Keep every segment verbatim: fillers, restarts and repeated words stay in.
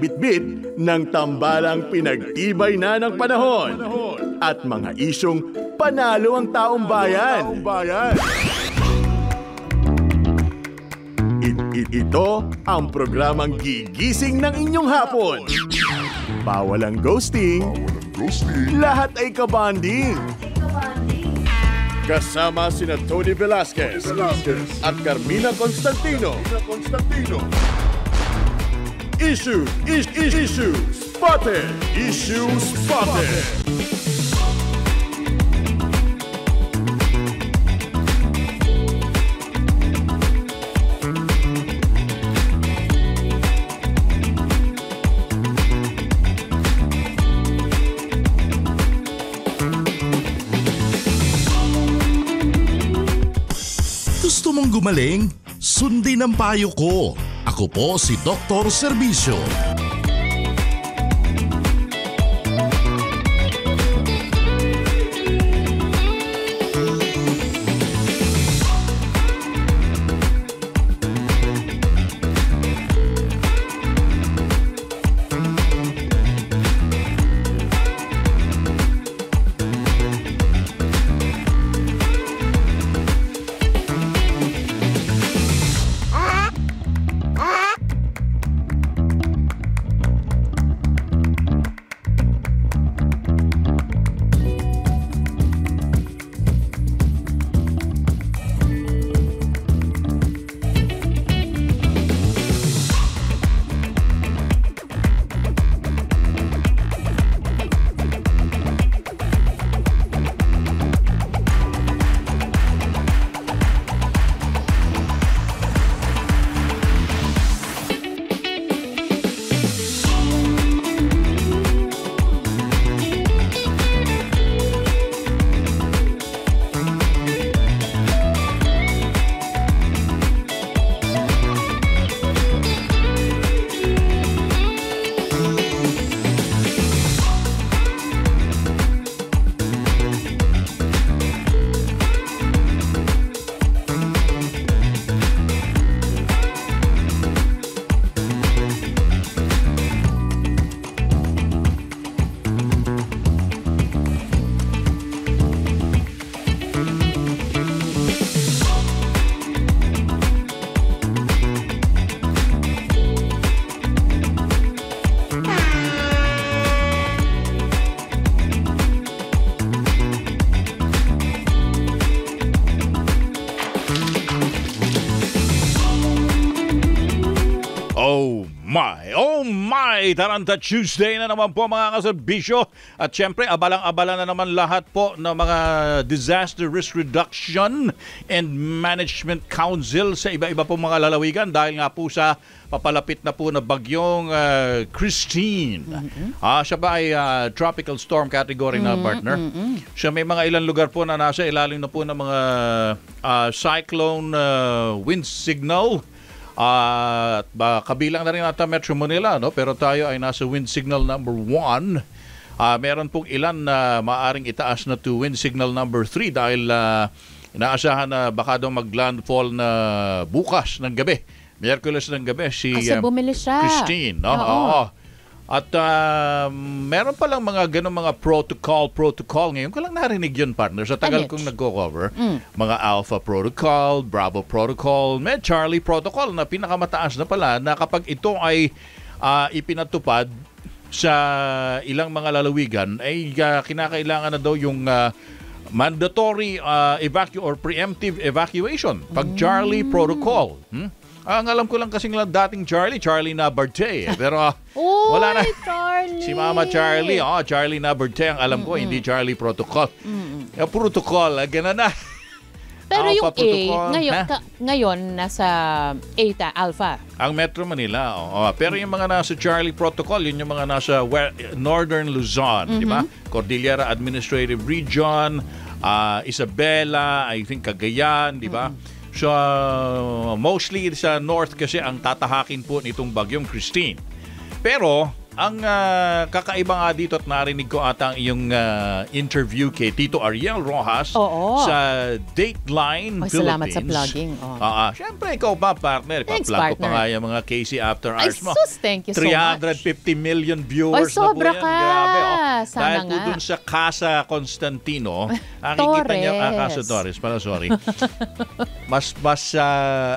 nagbitbit ng tambalang pinagtibay na ng panahon at mga isyong panalo ang taong bayan. I- i- ito ang programang gigising ng inyong hapon. Bawal ang ghosting, lahat ay kabanding. Kasama sina Tony Velasquez, at Carmina Constantino. Issue, is, is, issue, spotted, issue spotted. Gusto mong gumaling? Sundin ang payo ko. Ako po si Doktor Serbisyo. Oh my, oh my, Taranta Tuesday na naman po mga kaserbisyo. At syempre, abalang-abala na naman lahat po ng mga Disaster Risk Reduction and Management Council sa iba-iba po mga lalawigan dahil nga po sa papalapit na po na bagyong uh, Christine. Mm-hmm. Ah, siya ba ay uh, tropical storm category na partner? Mm-hmm. Siya may mga ilang lugar po na nasa ilalim na po ng mga uh, cyclone uh, wind signal. Uh, at uh, kabilang na rin nata Metro Manila, no? Pero tayo ay nasa wind signal number one. Uh, meron pong ilan na maaring itaas na to wind signal number three dahil uh, inaasahan na baka daw mag-landfall na bukas ng gabi. Miyerkules ng gabi si Kasi bumili siya. Christine. No? Oo. Oo. At uh, meron palang mga ganun mga protocol, protocol. Ngayon ko lang narinig yun, partner. Sa tagal kong nagko-cover. Mm. Mga Alpha Protocol, Bravo Protocol, may Charlie Protocol na pinakamataas na pala na kapag ito ay uh, ipinatupad sa ilang mga lalawigan, ay uh, kinakailangan na daw yung uh, mandatory uh, evacu or preemptive evacuation. Pag Charlie mm. Protocol. Hmm? Ah, ang alam ko lang kasing lang dating Charlie, Charlie Nabarte. Pero uh, Oy, wala na. Charlie. Si Mama Charlie, oh, Charlie Nabarte ang alam ko, mm-hmm. hindi Charlie Protocol. Mm-hmm. Yung protocol, ah, gano'n na. Pero oh, yung pa-protocol, A, ngayon, ka, ngayon nasa Eta, Alpha. Ang Metro Manila, oh, oh. Pero yung mga nasa Charlie Protocol, yun yung mga nasa Northern Luzon, mm-hmm. di ba? Cordillera Administrative Region, uh, Isabela, I think Cagayan, di ba? Mm-hmm. So, uh, mostly sa north kasi ang tatahakin po nitong bagyong Christine. Pero, ang uh, kakaiba nga dito at narinig ko ata ang iyong uh, interview kay Tito Ariel Rojas Oo. sa Dateline Ay, Philippines. salamat sa plugging. Oh. Ah, ah. Siyempre, ikaw pa, partner. Thanks, Pa-plug ko pa partner. nga yung mga K C After Ay, Hours mo. sus, thank you so three much. hundred fifty million viewers Ay, sobra na po yan. ka. Grabe, oh. Sana Dahil po nga. dun sa Casa Constantino, nakikita niya, ah, Casa Torres, pala, sorry. mas, mas, uh,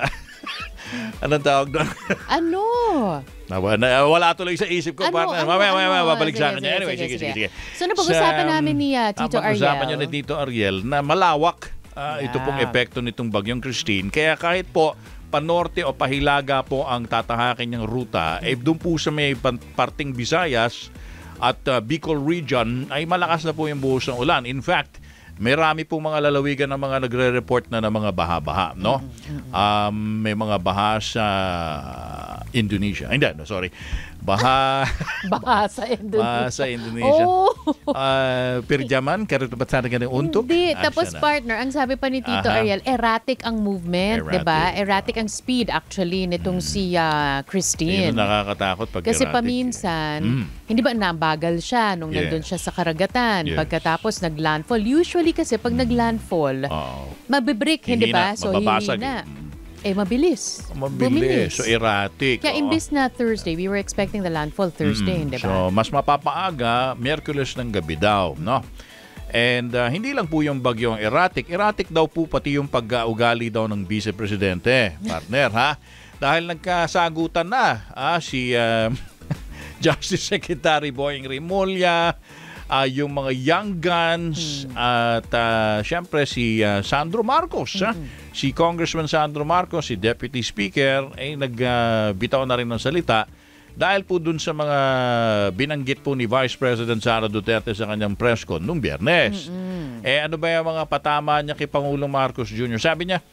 anong tawag doon? Ano? Nawa- na, wala tuloy sa isip ko, Ano, partner. ano, Mamaya, mamaya, ano? babalik sa Sige, akin. sige, Anyway, sige, sige, sige, sige. sige. So, napag-usapan Sa, namin ni, uh, Tito ah, pag-usapan Ariel. niyo ni Tito Ariel na malawak ah, ito Yeah. pong epekto nitong bagyong Christine. Kaya kahit po panorte o pahilaga po ang tatahakin niyang ruta, eh doon po sa may pan- parting Visayas at uh, Bicol region ay malakas na po yung buhos ng ulan. In fact, may rami pong mga lalawigan ng mga nagre-report na ng mga baha-baha, no? Um, may mga baha sa Indonesia. Hindi, no, sorry. Baha Baka sa Indonesia. baha sa Indonesia. Oh. Uh, Pirjaman, karito ba't sana ka ng untok? Hindi. Ah, Tapos siya na. partner, ang sabi pa ni Tito Aha. Ariel, erratic ang movement, Erratic. 'di ba? Erratic ang speed actually nitong si uh, Christine. Yun ang nakakatakot pag Kasi erratic. paminsan, Mm. hindi ba nabagal siya nung Yes. nandun siya sa karagatan. Yes. Pagkatapos naglandfall. Usually kasi pag naglandfall, Oo. mabibreak, hindi ba? Hihina, So mababasag hihina. eh. Eh, mabilis. Mabilis. So, erratic. Kaya oo. imbis na Thursday, we were expecting the landfall Thursday, Mm. hindi So, ba? mas mapapaaga, Miyerkules ng gabi daw, no? And uh, hindi lang po yung bagyong erratic. Erratic daw po pati yung pag-uugali daw ng Vice Presidente, partner, ha? Dahil nagkasagutan na ah, si uh, Justice Secretary Boying Rimulya, ah, yung mga Young Guns, at uh, syempre si uh, Sandro Marcos, ha? Si Congressman Sandro Marcos, si Deputy Speaker, ay nagbitaw na rin ng salita dahil po dun sa mga binanggit po ni Vice President Sara Duterte sa kanyang press con nung Biyernes. Eh ano ba yung mga patama niya kay Pangulong Marcos Junior? Sabi niya,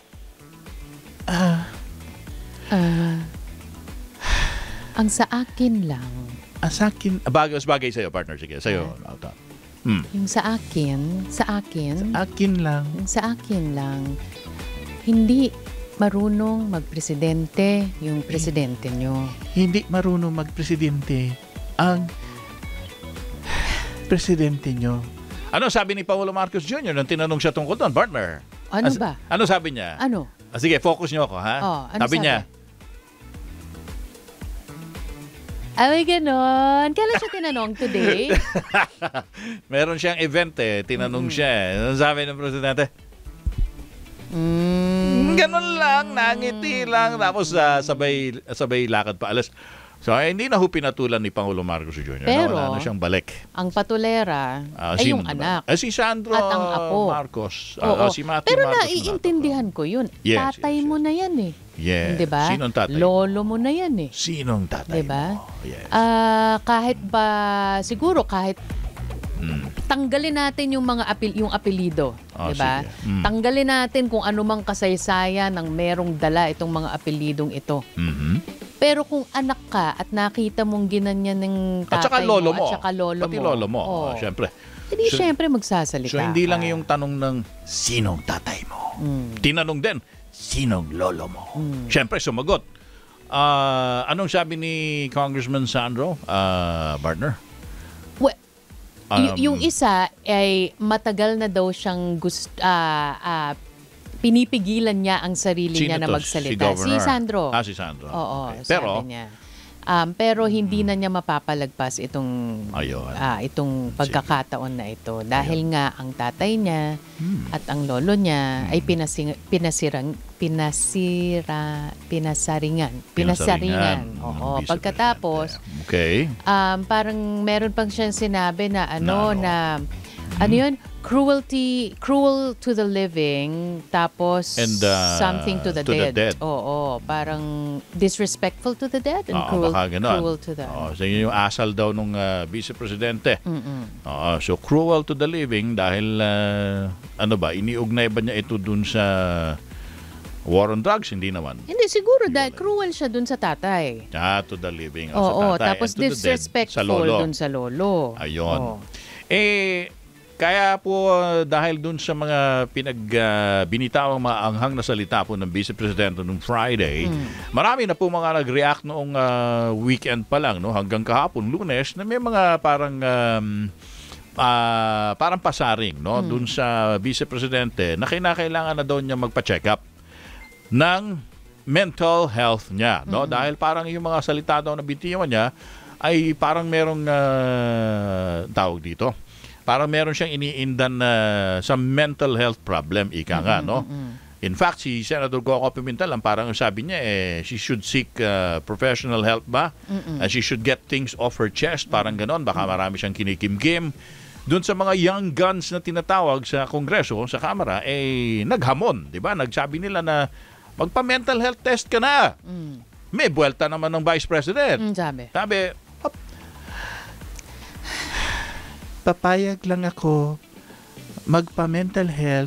Ah, ang sa akin lang, ah, sa akin, ah, bagay, bagay sa'yo, partner, sige, sa'yo. Auto. Hmm. yung sa akin, sa akin, Akin lang. yung sa akin lang, hindi marunong magpresidente yung presidente nyo. Hindi marunong magpresidente ang presidente nyo. Ano sabi ni Pangulo Marcos Junior nang tinanong siya tungkol doon, partner? Ano As- ba? Ano sabi niya? Ano? Ah, sige, focus niyo ako, ha? Oh, ano sabi, sabi? niya, Ay, ganon. Kailan siya tinanong? Today? meron siyang event eh, tinanong siya eh. Ano sabi ng presidente? Mm. Ganon lang, nangiti lang. Tapos ah, sabay, sabay lakad pa alas. So, eh, hindi na ho pinatulan ni Pangulo Marcos Junior Pero, Wala na siyang balik. Ang patulera Ah, ay sino yung ba? anak. Eh, si Sandro At ang apo. Marcos. Oo. Ah, ah, si Matthew Pero Marcos. naiintindihan ko yun. Yes, tatay yes, mo na yan eh. Yes. Di ba? Sinong tatay? Lolo mo na yan eh. Sinong tatay Diba? mo? Yes. Ah, kahit ba siguro kahit Mm. tanggalin natin yung mga apel yung apelyido, Ah, 'di ba? sige. Mm. Tanggalin natin kung ano mang kasaysayan ng merong dala itong mga apelyidong ito. Mhm. Pero kung anak ka at nakita mong ginanyan ng At saka tatay lolo mo, mo. at saka lolo Pati mo. lolo mo. Oo. Oh, syempre. Hindi So- syempre magsasalita. So, hindi lang ka. yung tanong ng sinong tatay mo. Mm. Tinanong din, sinong lolo mo? Mm. Syempre, sumagot. Ah, anong sabi ni Congressman Sandro, ah, partner? We- Um, y- yung isa ay matagal na daw siyang gust ah, ah, pinipigilan niya ang sarili Sino niya na to? magsalita. Si Governor? Sandro. Ah, si Sandro. Oo, Okay. Pero, sabi niya. Um, pero hindi na niya mapapalagpas itong ayun. ah, itong pagkakataon na ito dahil nga ang tatay niya at ang lolo niya ay pinasing, pinasirang pinasira pinasaringan pinasaringan. Oo, Vice pagkatapos Presidente. Okay. um, parang meron pang siyang sinabi na Na ano ano? na ano yun, cruelty cruel to the living tapos And, uh, something to the to the dead. dead. Oo, parang disrespectful to the dead and Oo, cruel, baka ganun. cruel to the Oo, so yun yung asal daw nung uh, Vice Presidente. Mm-mm. Oo, so cruel to the living dahil uh, ano ba, iniugnay ba niya ito dun sa war on drugs? Hindi naman. Hindi, siguro dahil cruel siya dun sa tatay. Ah, to the living. o Oo, sa tatay, tapos and to the dead, disrespectful sa lolo. dun sa lolo. Ayun. Oo. Eh, Kaya po uh, dahil dun sa mga pinag uh, binitawang mga anghang na salita po ng Vice Presidente nung Friday, mm. marami na po mga nag-react noong uh, weekend pa lang, no, hanggang kahapon, Lunes, na may mga parang um, uh, parang pasaring, no, mm. dun sa Vice Presidente na kinakailangan na daw niya magpa-check up ng mental health niya, no, mm. dahil parang yung mga salita daw na bitiwan niya ay parang merong uh, tawag dito. Parang meron siyang iniindan na uh, sa mental health problem, ika nga, no? In fact, si Senator Coco Pimentel, ang parang sabi niya, eh, she should seek uh, professional help ba? Mm-mm. And she should get things off her chest, parang ganon. Baka marami siyang kinikimkim. Doon sa mga young guns na tinatawag sa Kongreso, sa Kamara, eh, naghamon, di ba? Nagsabi nila na magpa-mental health test ka na. Mm. May buwelta naman ng Vice President. Mm, sabi. Sabi, papayag lang ako magpa-mental health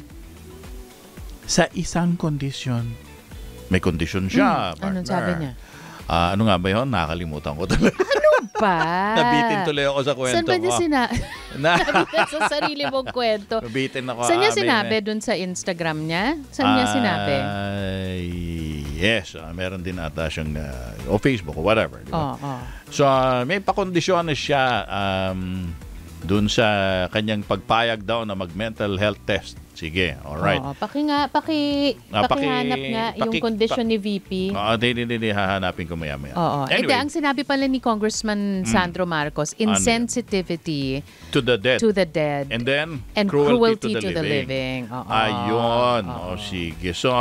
sa isang kondisyon. May kondisyon siya, mm, partner. Anong sabi niya? Uh, ano nga ba yun? Nakakalimutan ko talaga. Ano ba? Nabitin tuloy ako sa kwento ko. Saan ba niya sina- na- Nabitin sa sarili mong kwento? Nabitin ako. Saan niya amin, sinabi? eh. Dun sa Instagram niya? Saan niya sinabi? Uh, yes. Uh, meron din ata siyang uh, o Facebook o whatever. Diba? Oh, oh. So, uh, may pakondisyon na siya um, dun sa kanyang pagpayag daw na mag-mental health test. Sige, alright. Oo, paki nga, paki, Ah, paki- pakihanap nga yung paki- condition pa- ni V P. Oo, hindi, hindi, hindi, hahanapin ko maya-maya. Oo. Anyway, Ede, ang sinabi pala ni Congressman Sandro Marcos, insensitivity to the dead. to the dead And then, and cruelty, cruelty, to, the, living. Oo. Ayun. Oo. O, sige. So,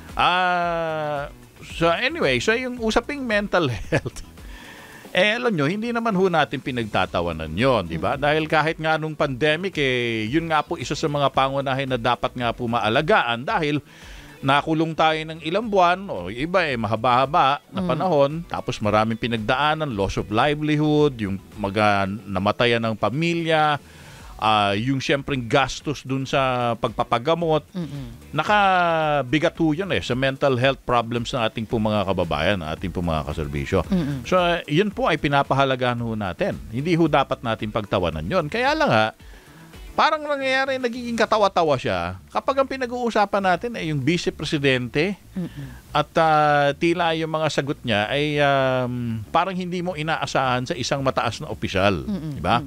ah, so anyway, so yung usaping mental health, eh, alam nyo, hindi naman ho natin pinagtatawanan yon, di ba? Dahil kahit nga nung pandemic, eh, yun nga po isa sa mga pangunahin na dapat nga po maalagaan dahil nakulong tayo ng ilang buwan, o iba eh, mahaba-haba na panahon, mm. tapos maraming pinagdaanan, loss of livelihood, yung mga namatayan ng pamilya, uh, yung siyempreng gastos dun sa pagpapagamot, mm-mm. nakabigat ho yun eh sa mental health problems ng ating po mga kababayan, ating po mga kaserbisyo. Mm-mm. So, uh, yun po ay pinapahalagahan ho natin. Hindi ho dapat natin pagtawanan yun. Kaya lang ha, parang nangyayari, nagiging katawa-tawa siya kapag ang pinag-uusapan natin ay yung Vice Presidente. Mm-mm. At uh, tila yung mga sagot niya ay um, parang hindi mo inaasahan sa isang mataas na opisyal. Di ba?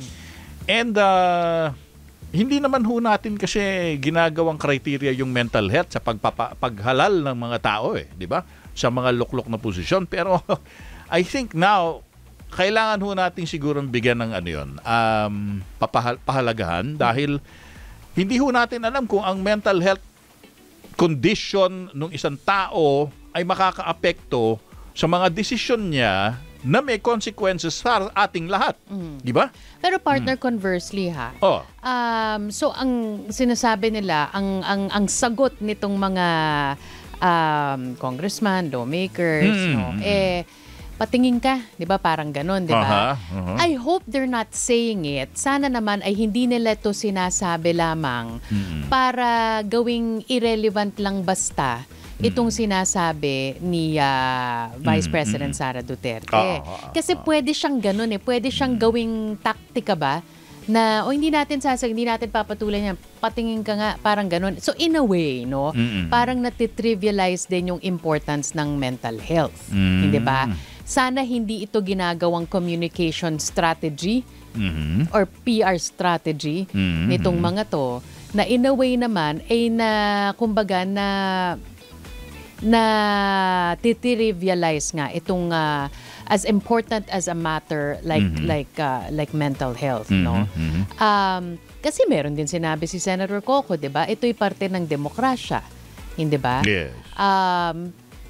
And uh, hindi naman ho natin kasi ginagawang criteria yung mental health sa pagpapa- paghalal ng mga tao eh, di ba? Sa mga luklok na posisyon. Pero I think now, kailangan ho natin sigurong bigyan ng ano yun, um, papahal- pahalagahan dahil hindi ho natin alam kung ang mental health condition ng isang tao ay makakaapekto sa mga desisyon niya na may consequences sa ating lahat. Mm. Di ba? Pero partner, mm. conversely ha. Oh. Um, so ang sinasabi nila, ang ang ang sagot nitong mga um, congressman, lawmakers, mm. no, eh patingin ka, 'di ba? Parang gano'n, 'di ba? Uh-huh. Uh-huh. I hope they're not saying it. Sana naman ay hindi nila 'to sinasabi lamang mm. para gawing irrelevant lang basta itong sinasabi ni uh, Vice mm, President mm. Sara Duterte. Oh, oh, oh, Kasi pwede siyang ganun eh. Pwede siyang gawing taktika ba na o oh, hindi natin sasag, hindi natin papatulan yan. Patingin ka nga, parang ganun. So in a way, no, mm-hmm. parang natitrivialize din yung importance ng mental health. Mm-hmm. Hindi ba? Sana hindi ito ginagawang communication strategy mm-hmm. or P R strategy mm-hmm. nitong mga to na in a way naman ay na kumbaga na na titrivialize nga itong uh, as important as a matter like mm-hmm. like uh, like mental health, mm-hmm. no? Mm-hmm. Um, kasi meron din sinabi si Senator Coco, 'di ba? Ito'y parte ng demokrasya, hindi ba? Yes. Um,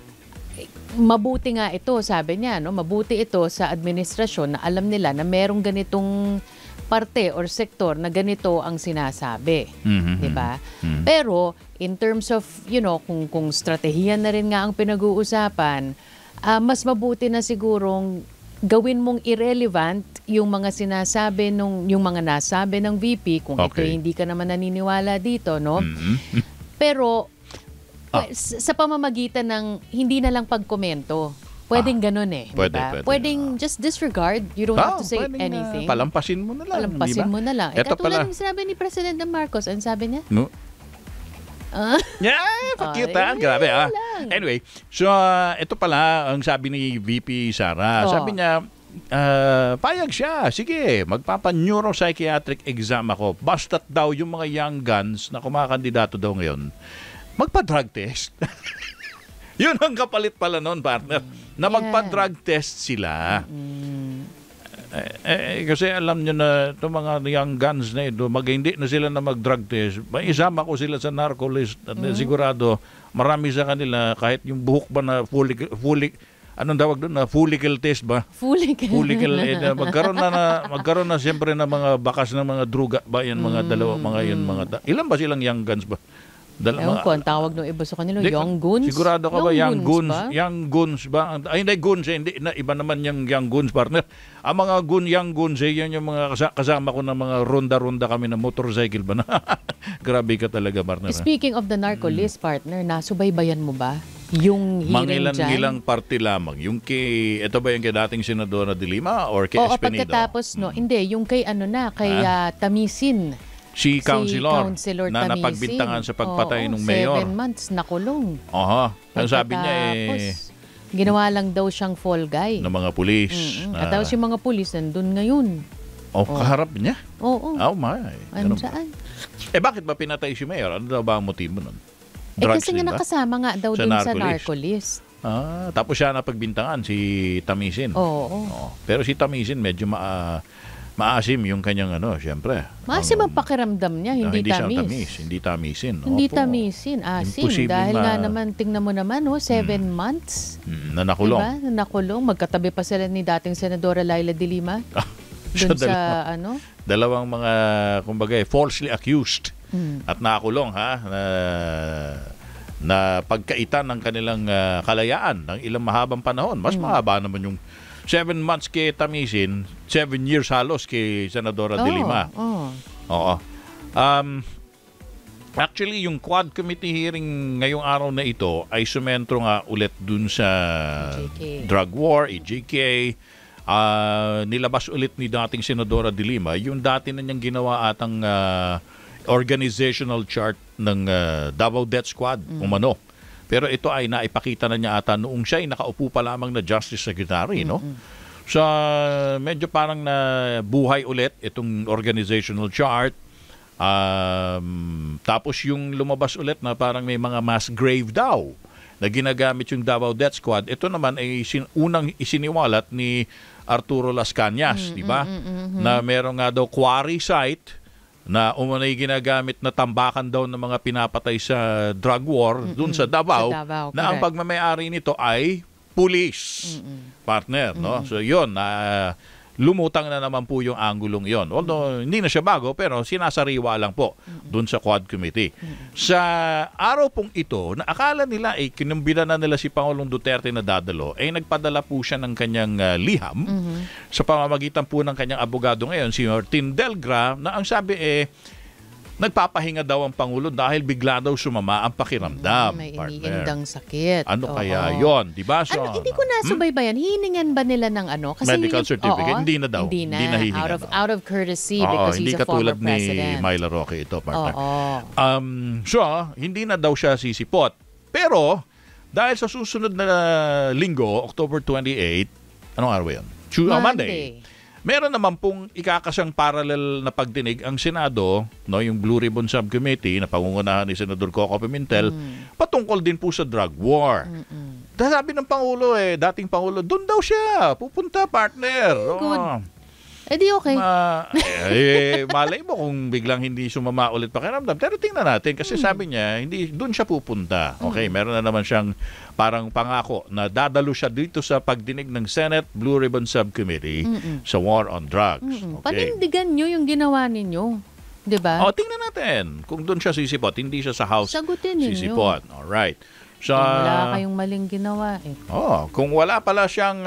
mabuti nga ito, sabi niya, no? Mabuti ito sa administrasyon na alam nila na merong ganitong parte or sektor na ganito ang sinasabi, mm-hmm. 'di ba? Mm-hmm. Pero in terms of, you know, kung kung strategiya na rin nga ang pinag-uusapan, uh, mas mabuti na sigurong gawin mong irrelevant yung mga sinasabi nung yung mga nasabi ng V P kung okay. ito hindi ka naman naniniwala dito, no? Mm-hmm. Pero ah. sa pamamagitan ng hindi na lang pagkomento. Pwedeng ganun eh. Pwede, diba? pwede. Pwedeng just disregard. You don't have to say pwedeng, anything. Uh, palampasin mo na lang. Palampasin diba? mo na lang. Eh, Ito katulad pala. ng sinabi ni President Marcos, ang sabi niya? No? Ah, Yeah, pa-cute ah. Ay, Grabe ah. lang. Anyway, so uh, ito pala ang sabi ni V P Sara. Oh. Sabi niya, uh, payag siya. Sige, magpapa-neuropsychiatric exam ako. Basta't daw yung mga young guns na kumakandidato daw ngayon, magpa-drug test. Yun ang kapalit pala noon, partner. Na Yeah. magpa-drug test sila. mm, Eh, eh, kasi alam nyo na itong mga young guns na ito, mag hindi na sila na mag-drug test. May isama ko sila sa narco list at Mm. sigurado marami sa kanila kahit yung buhok ba na fully, fully anong tawag doon na follicle test ba? fully ka. Follicle eh, na magkaroon na, na magkaroon na siyempre ng mga bakas ng mga druga ba yan mga dalawa mga yun mga da- ilan ba silang young guns ba? Dala, Ewan mga- ko, ang tawag ng iba sa kanila, Hindi, young goons? Sigurado ka ba young goons? ba? Young goons ba? Ay, hindi goons eh. Hindi, na, iba naman yung young goons, partner. Ang mga goon, young goons eh, yan yung mga kasa- kasama ko na mga ronda-ronda kami na motorcycle ba na? Grabe ka talaga, partner. Speaking of the narco list, partner, nasubaybayan mo ba yung hearing dyan? Mangilan-ngilang party lamang. Yung kay, ito ba yung kay dating Senadora de Lima or kay Oo, Espinido? pagkatapos, no, hindi, yung kay ano na, kay ah, Tamisin. Si Councilor, Councilor na Tamisin. napagbintangan sa pagpatay Oo, ng mayor. Seven months nakulong. Aha. Ang sabi niya eh, Pagkatapos, ginawa lang daw siyang fall guy. ng mga pulis. Mm-mm. na- At tapos yung mga pulis nandun ngayon. oh, kaharap niya. Oo. Oh my. Ganun ba? Andyan. Eh bakit ba pinatay si Mayor? Ano daw ba ang motibo nun? Eh Drugs kasi din nga ba? nakasama nga daw Sa dun sa narco narco list. Ah, tapos siya napagbintangan si Tamisin. Oo. Oo. Pero si Tamisin medyo ma maasim yung kanyang ano, syempre. Maasim Ang- ang pakiramdam niya, Ah, hindi, siya tamis. tamis, hindi tamisin. Hindi Opo. tamisin, asim. Imposible Dahil ma- nga naman, tingnan mo naman, oh, seven months. Mm, na nakulong. Diba? Na nakulong. Magkatabi pa sila ni dating Senadora Laila de Lima. Siya Dun sa, dalawa- ano? dalawang mga, kumbaga, eh, falsely accused Mm. at nakulong, ha? Na, na pagkaitan ng kanilang ah, kalayaan ng ilang mahabang panahon. Mas Mm. mahaba naman yung seven months kay Tamisin, seven years halos kay Senadora de Oo, Lima. oo. Oo. Um, actually, yung Quad Committee hearing ngayong araw na ito ay sumentro nga ulit dun sa E J K. drug war, E J K. Ah, nilabas ulit ni dating Senadora de Lima yung dati na niyang ginawa atang ah, organizational chart ng ah, Davao Death Squad, umano. Pero ito ay naipakita na niya ata noong siya ay nakaupo pa lamang na Justice Secretary, no? Sa medyo parang na buhay ulit itong organizational chart. Um, tapos yung lumabas ulit na parang may mga mass grave daw na ginagamit yung Davao Death Squad. Ito naman ay sin- unang isiniwalat ni Arturo Las Cañas, di ba? Na meron nga daw quarry site na umunay ginagamit na tambakan daw ng mga pinapatay sa drug war dun sa Davao, Sa Davao, na ang correct. pagmamayari nito ay police partner, no? So yun, na lumutang na naman po yung anggulong yon. Although hindi na siya bago, pero sinasariwa lang po dun sa Quad Committee. Sa araw pong ito, na akala nila ay kinumbida na nila si Pangulong Duterte na dadalo, ay nagpadala po siya ng kanyang ah, liham sa pamamagitan po ng kanyang abogado ngayon, si Martin Delgra, na ang sabi eh, nagpapahinga daw ang Pangulo dahil bigla daw sumama ang pakiramdam. May partner. iniindang sakit. Ano Oo. kaya yon, di ba? So, Ano, hindi ko nasubaybayan. Hiningan ba nila ng ano? Medical hining- certificate? Oo, Hindi na daw. Hindi na. Hindi na hihingan, out of, no? out of courtesy Oo, because hindi he's a katulad former president. ni Myla Roque ito, partner. Oo. Um, so, hindi na daw siya sisipot. Pero, dahil sa susunod na linggo, October twenty-eighth, anong araw yun? Tu- ah, Monday. Meron naman pong ikakasang parallel na pagdinig ang Senado, no, yung Blue Ribbon Subcommittee na pangungunahan ni Senador Coco Pimentel, patungkol din po sa drug war. Dahil sabi ng Pangulo eh, dating Pangulo, doon daw siya, pupunta partner. good. Oo. Eh di okay. Ma, eh, malay mo kung biglang hindi sumama ulit pakiramdam. Pero tingnan natin kasi sabi niya, hindi doon siya pupunta. Okay, meron na naman siyang parang pangako na dadalo siya dito sa pagdinig ng Senate Blue Ribbon Subcommittee sa war on drugs. Okay. Panindigan nyo yung ginawa ninyo. Di ba? O, tingnan natin kung doon siya sisipot. Hindi siya sa House Sagutin ninyo. sisipot. Alright. So, Wala kayong maling ginawa eh. Oh, kung wala pala siyang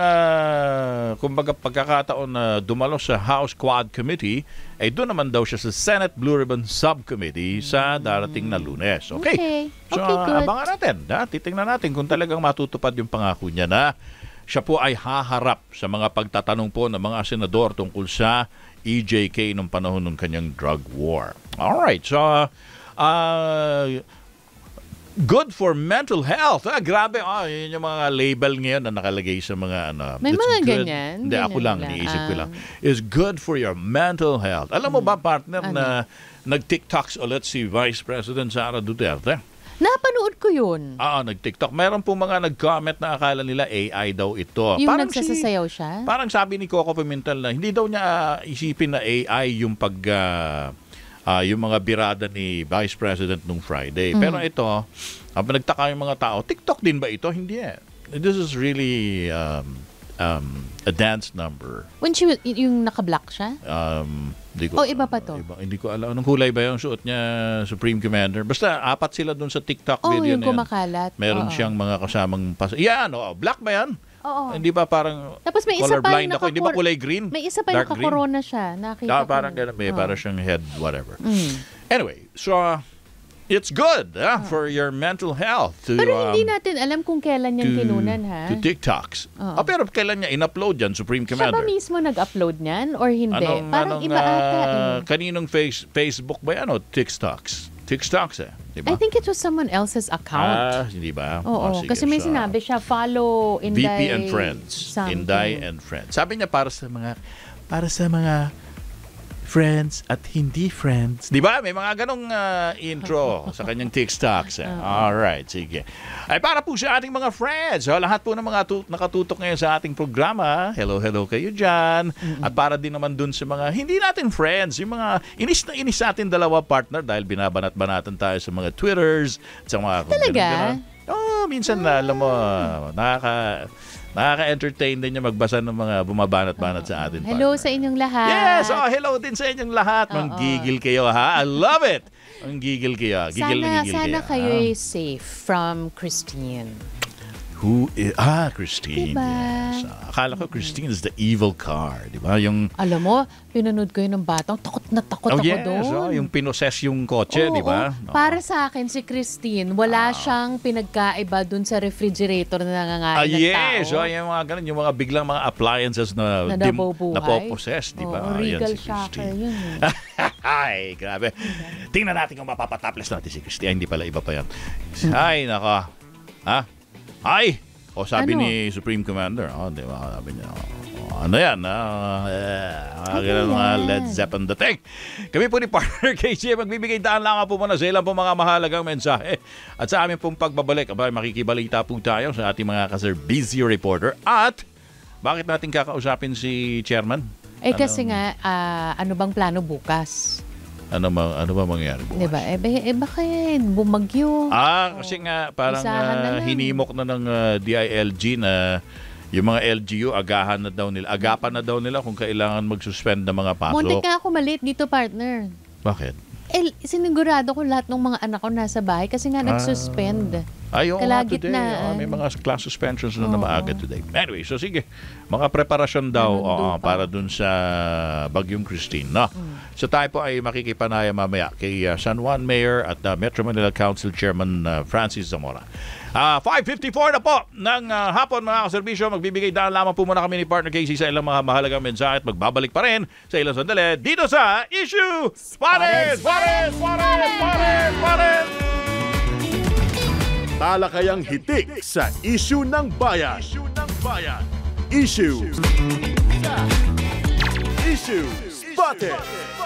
ah, kumbaga pagkakataon na dumalo sa House Quad Committee, ay doon naman daw siya sa Senate Blue Ribbon Subcommittee sa darating na Lunes. Okay. Okay. So, Okay, good. abangan natin. Ha? Titingnan natin kung talagang matutupad yung pangako niya na siya po ay haharap sa mga pagtatanong po ng mga senador tungkol sa E J K nung panahon ng kanyang drug war. Alright, so uh, good for mental health. Ah, grabe. Ah, yun yung mga label ngayon na nakalagay sa mga ano. May It's mga good. ganyan. Hindi, Ganyan ako lang, lang. iniisip ko Ah. lang. Is good for your mental health. Alam mo ba, partner, Ano? na nag-TikToks ulit si Vice President Sara Duterte? Napanood ko yun. Ah, nag-TikTok. Meron po mga nag-comment na akala nila A I daw ito. Yung Parang nagsasayaw siya? Parang sabi ni Coco Pimentel na hindi daw niya ah, isipin na A I yung pag ah, ah, yung mga birada ni Vice President nung Friday. Mm. Pero ito, habang nagtaka yung mga tao, TikTok din ba ito? Hindi eh. This is really um, um, a dance number. When she, was- y- yung naka-black siya? Um, hindi ko, Oh, iba pa to? iba- hindi ko alam. Anong kulay ba yung suot niya, Supreme Commander? Basta apat sila dun sa TikTok Oh, video yung na yan. kumakalat. Meron Oo. siyang mga kasamang pas. Yan, oh, black ba yan? Oo. Hindi ba parang Tapos may isa pa colorblind yung ako? Hindi ba nakakor- kulay green? May isa pa Dark green? naka-corona siya. Nakita Ah, ko. parang ganun. May Oo. parang siyang head, whatever. Mm. Anyway, so uh, it's good ah, for your mental health. To, Pero hindi um, natin alam kung kailan yan to, kinunan, ha? to TikToks. Oo. Ah, pero kailan niya in-upload yan, Supreme Siya ba Commander? mismo nag-upload niyan or hindi? Anong, Parang anong, iba ata ah, eh. kaninong face, Facebook ba yan o TikToks? TikToks eh. Di ba? I think it was someone else's account. Ah, hindi ba? Oo, Oh, sige. kasi may So, sinabi siya, follow Inday V P and Friends. something. Inday and Friends. Sabi niya para sa mga para sa mga friends at hindi friends. Di ba? May mga ganong ah, intro sa kanyang TikToks. Eh. Alright, sige. Ay para po sa ating mga friends. So, lahat po ng mga tu- nakatutok ngayon sa ating programa. Hello, hello kayo dyan. At para din naman dun sa mga hindi natin friends. Yung mga inis na inis sa ating dalawa partner dahil binabanat-banatan tayo sa mga Twitters. At sa mga Talaga? Oh, minsan na, alam mo, nakaka... Nakaka-entertain din niya magbasa ng mga bumabanat-banat sa atin. Hello partner. sa inyong lahat. Yes! Oh, hello din sa inyong lahat. Oo. Manggigil kayo, ha? I love it! Manggigil kayo. Gigil na Sana, gigil sana kayo. kayo Ah. ay safe from Christine. Who is... Ah, Christine. Diba? Yes. Ah, Akala ko Christine is the evil car. Di ba? Yung... Alam mo, pinanood ko yun ng batang, takot na takot Oh, ako yes. doon. Oh, yung pinoses yung kotse, Oo, di ba? oo. Oo. Para sa akin, si Christine, wala siyang pinagkaiba dun sa refrigerator na Ah, nangangain ng yes. tao. So, yung mga ganun, yung mga biglang mga appliances na, Na dim, nabubuhay. napoposes, di ba? Oo, Ayan regal si shocker Christine. yun. eh. Ay, grabe. Tingnan natin kung mapapataples natin si Christy. Ay, hindi pala, iba pa yan. Ay, naka. Ha? Ay! O sabi Ano? ni Supreme Commander, oh, di ba? Sabi niya, oh, ano yan? Ah, eh, mga Ano ganun, mga yan? Led Zeppelin dating. Kami po ni partner K C, magbibigay daan lang po muna sa ilang po mga mahalagang mensahe. At sa amin pong pagbabalik, abay, makikibalita po tayo sa ating mga kasir busy reporter. At, bakit natin kakausapin si Chairman? Eh kasi nga, ah, ano bang plano bukas? Ano, ma- ano ba mangyari bukas? Di ba? Eh, ba- eh baka eh, bumagyo. Ah, kasi nga parang Isahan na ah, lang. hinimok na ng ah, D I L G na yung mga L G U agahan na daw nila, agapan na daw nila kung kailangan mag-suspend ng mga Muntik pasok. nga ako malit dito, partner. Bakit? Eh, sinigurado ko lahat ng mga anak ko nasa bahay kasi nga nag-suspend. Ay, oo nga today. Kalagitnaan. Ah, may mga class suspensions na na Oo. maaga today. Anyway, so sige. Mga preparasyon daw Nanundo oo, pa. para dun sa Bagyong Christine. No? So tayo po ay makikipanaya mamaya kay ah, San Juan Mayor at ah, Metro Manila Council Chairman ah, Francis Zamora. Ah, five fifty-four na po ng ah, hapon mga kaserbisyo. Magbibigay daan lamang po muna kami ni Partner Casey sa ilang mga mahalagang mensahe at magbabalik pa rin sa ilang sandali dito sa Issue Spotted! Spotted! Spotted! Spotted! Spotted! Talakayang hitik sa issue ng bayan. Issue ng bayan. Issue. Issue Spotted.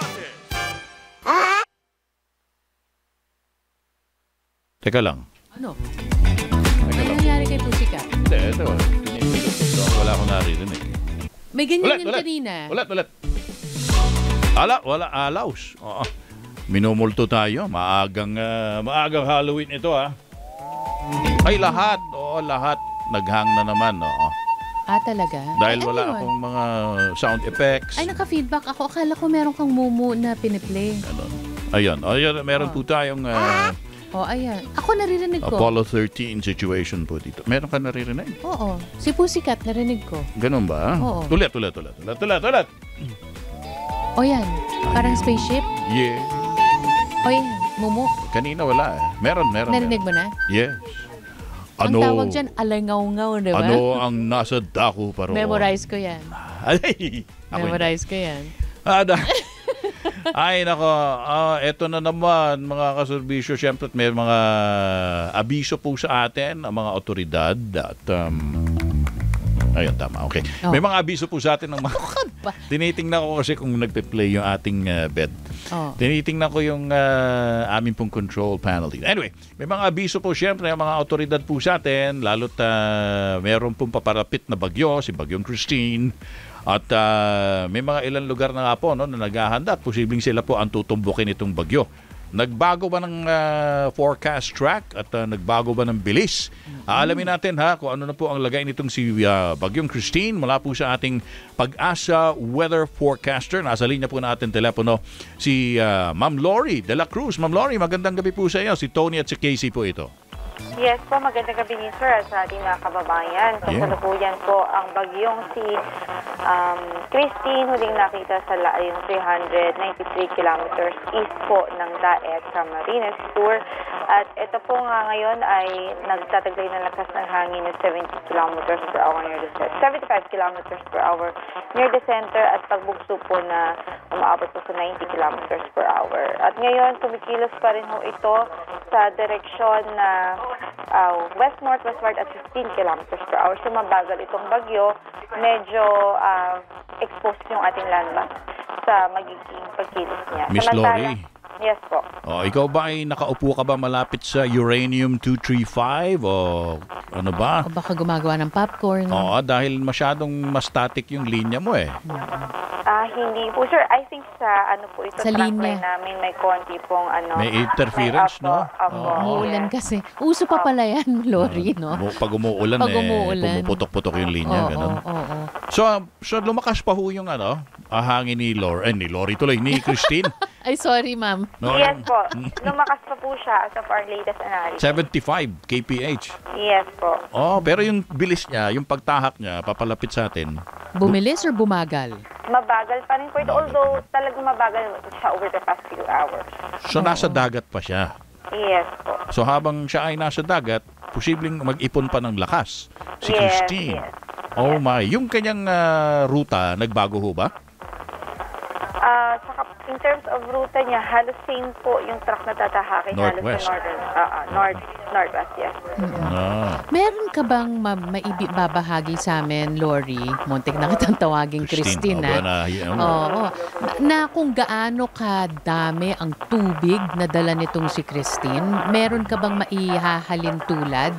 Teka lang. Ano? Ano nangyari kay Pusika? Hindi, ito. Tinipilot ko. So, wala akong naririnig. May ganyan Ulit, yun ulit. kanina. Ulit, ulit. Ala, wala alaws. Oo. Minumulto tayo. Maagang, ah, maagang Halloween ito, ha. Ay, lahat. Oo, lahat. Naghang na naman, oo. Ah, talaga? Dahil Ay, ano wala yun? akong mga sound effects. Ay, naka-feedback ako. Akala ko meron kang mumu na piniplay. Ganun. Ayun. Ayun, meron po tayong ah, O, ayan. Ako naririnig ko. Apollo thirteen situation po dito. Meron ka naririnig? Oo. Si Pussycat, narinig ko. Ganun ba? Oo. Ulit, ulit, ulit. Ulit, ulit, ulit. O, yan. Parang spaceship. Yeah. O, yan. Mumu. Kanina wala eh. Meron, meron. Narinig meron. mo na? Yes. Ang Ano- tawag dyan, alangaw-ngaw, di ba? Ano ang nasa dako pa roon? Memorize ko yan. Ay, ako Memorize ko yan. Ada. Ay, nako. Ah, eto na naman, mga kaserbisyo. Siyempre, may mga abiso po sa atin, ang mga otoridad. At, um, ayun, tama. Okay. Oh. May mga abiso po sa atin ng mga... ba? Tinitingnan ko kasi kung nagpe-play yung ating uh, bed. Oh. Tinitingnan ko yung uh, aming pong control panel dito. Anyway, may mga abiso po siyempre, mga otoridad po sa atin, lalo't uh, meron pong paparapit na bagyo, si Bagyong Christine. At uh, may mga ilang lugar na nga po no, na naghahanda at posibleng sila po ang tutumbukin itong bagyo. Nagbago ba ng uh, forecast track at uh, nagbago ba ng bilis? Aalamin natin ha kung ano na po ang lagay nitong si uh, Bagyong Christine mula po sa ating Pag-asa weather forecaster. Nasa linya po natin telepono si uh, Ma'am Lori de la Cruz. Ma'am Lori, magandang gabi po sa iyo. Si Tony at si Casey po ito. Yes po, magandang gabi ni sir sa ating mga kababayan. Kasalukuyan Yeah. po ang bagyong si um, Christine, huling nakita sa laayong three hundred ninety-three kilometers east po ng Daet sa Marines Sur. At ito po nga ngayon ay nagtataglay ng lakas ng hangin ng seventy kilometers per hour near the center, seventy-five kilometers per hour near the center at pagbugso po na umaabot po sa ninety kilometers per hour. At ngayon, kumikilos pa rin ho ito sa direksyon na uh, west-northwestward at fifteen kilometers per hour. So mabagal itong bagyo. Medyo uh, exposed yung ating landmass sa magiging pagkilos niya. Miss Samantala- Lori. Yes po. Oh, ikaw ba ay nakaupo ka ba malapit sa Uranium two thirty-five o ano ba? O baka gumagawa ng popcorn. Oo, dahil masyadong mastatic yung linya mo eh. Ah, hindi po sir. I think sa ano po ito Sa track linya. line namin may konti pong ano. May interference, may no? apo, apo, Oo. Umuulan yes. kasi. Uso pa pala yan, Lori, no? Mu- Pag umuulan, Pag eh, umuulan. pumuputok-putok yung linya. Oo, ganun. oo, oo. So, so, lumakas pa ho yung ano, ah, hangin ni Lori, eh, ni Lori tuloy, ni Christine. Ay, sorry, ma'am. No, Yes yung po. Lumakas pa po siya as of our latest analysis. seventy-five K P H. Yes po. Oh, pero yung bilis niya, yung pagtahak niya, papalapit sa atin. Bumilis or bumagal? Mabagal pa rin po ito. Although talagang mabagal siya over the past few hours. So, nasa dagat pa siya. Yes po. So, habang siya ay nasa dagat, posibleng mag-ipon pa ng lakas. Si Yes, Christine. yes. Oh my. Yung kanyang ah, ruta, nagbago ho ba? Ah, saka in terms of ruta niya, halos same po yung truck na tatahakin. Northwest. Halos sa northern, ah, ah, north, northwest, yes. Ah. Meron ka bang ma- maibabahagi sa amin, Lori? Muntik na kitang tawaging Christine, oh, ha? na, ano, Oo. Na, na kung gaano kadami ang tubig na dala nitong si Christine, meron ka bang maihahalin tulad?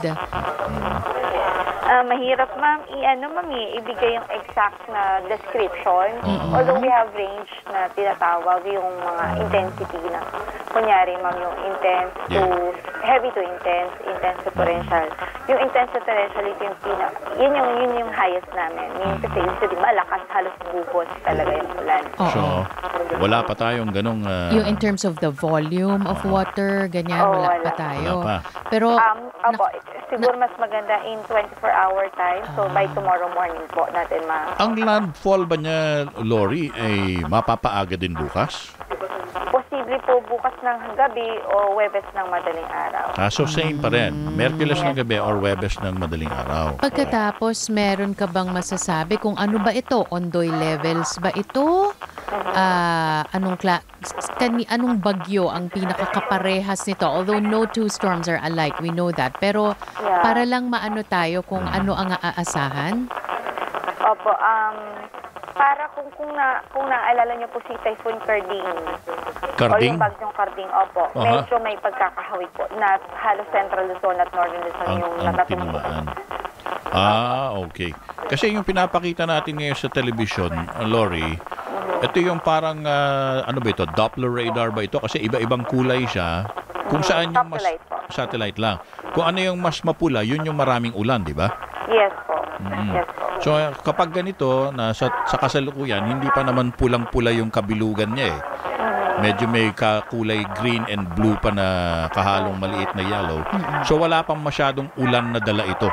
Ah, mahirap ma'am, i-ano ma'am, eh, ibigay yung exact na description. Although we have range na tinatawag yung mga intensity na. Kunyari ma'am, yung intense to heavy to intense, intense to torrential. Yung intense to torrential, ito yung pina, yun yung, yun yung highest namin. Meaning to say, so, di malakas, halos bubos talaga yung ulan. Oo. So, wala pa tayong ganong... ah, Yung in terms of the volume of water, ganyan, Oo, wala wala. pa tayo. Wala pa. Pero, Um, opo, siguro mas maganda in twenty-four hour time. So, by tomorrow morning po natin ma... ang landfall ba niya, Lori, ay mapapaaga din bukas? Posible po bukas ng gabi o Webes ng madaling araw. Ah, so same pa rin. Merkules ng gabi or Webes ng madaling araw. pagkatapos, meron ka bang masasabi kung ano ba ito? Ondoy levels ba ito? Ah, anong kla- kani anong bagyo ang pinakakaparehas nito? Although no two storms are alike, we know that. Pero Yeah. para lang maano tayo kung ano ang aasahan? Opo, um, para kung kung na kung naalala niyo po si Typhoon Carding. Carding? O yung bagyong Carding, opo. Aha. Medyo may pagkakahawig po na halos Central Luzon at Northern Luzon Ang, yung ang nakatumbok. tinamaan. Ah, okay. Kasi yung pinapakita natin ngayon sa television, uh, Lori, ito yung parang, ah, ano ba ito, Doppler radar ba ito? Kasi iba-ibang kulay siya. Kung saan yung mas... Satellite po. Satellite lang. Kung ano yung mas mapula, yun yung maraming ulan, di ba? Yes po. Mm. Yes po. So uh, kapag ganito, na sa, sa kasalukuyan, hindi pa naman pulang-pula yung kabilugan niya eh. Medyo may kakulay green and blue pa na kahalong maliit na yellow. So wala pang masyadong ulan na dala ito.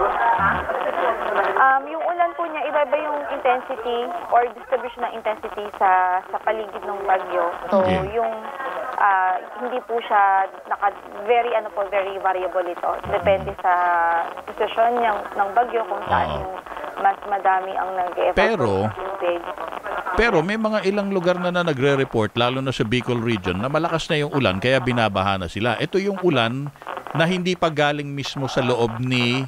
Um, yung ulan po niya, iba-iba yung intensity or distribution ng intensity sa sa paligid ng bagyo. So, Yeah. yung ah, hindi po siya naka, very, ano po, very variable ito. Depende sa sitwasyon ng, ng bagyo kung saan Oo. yung mas madami ang nag-evaporate Pero- ng tubig. Pero may mga ilang lugar na, na nagre-report, lalo na sa Bicol region, na malakas na yung ulan kaya binabaha na sila. Ito yung ulan na hindi pa galing mismo sa loob ni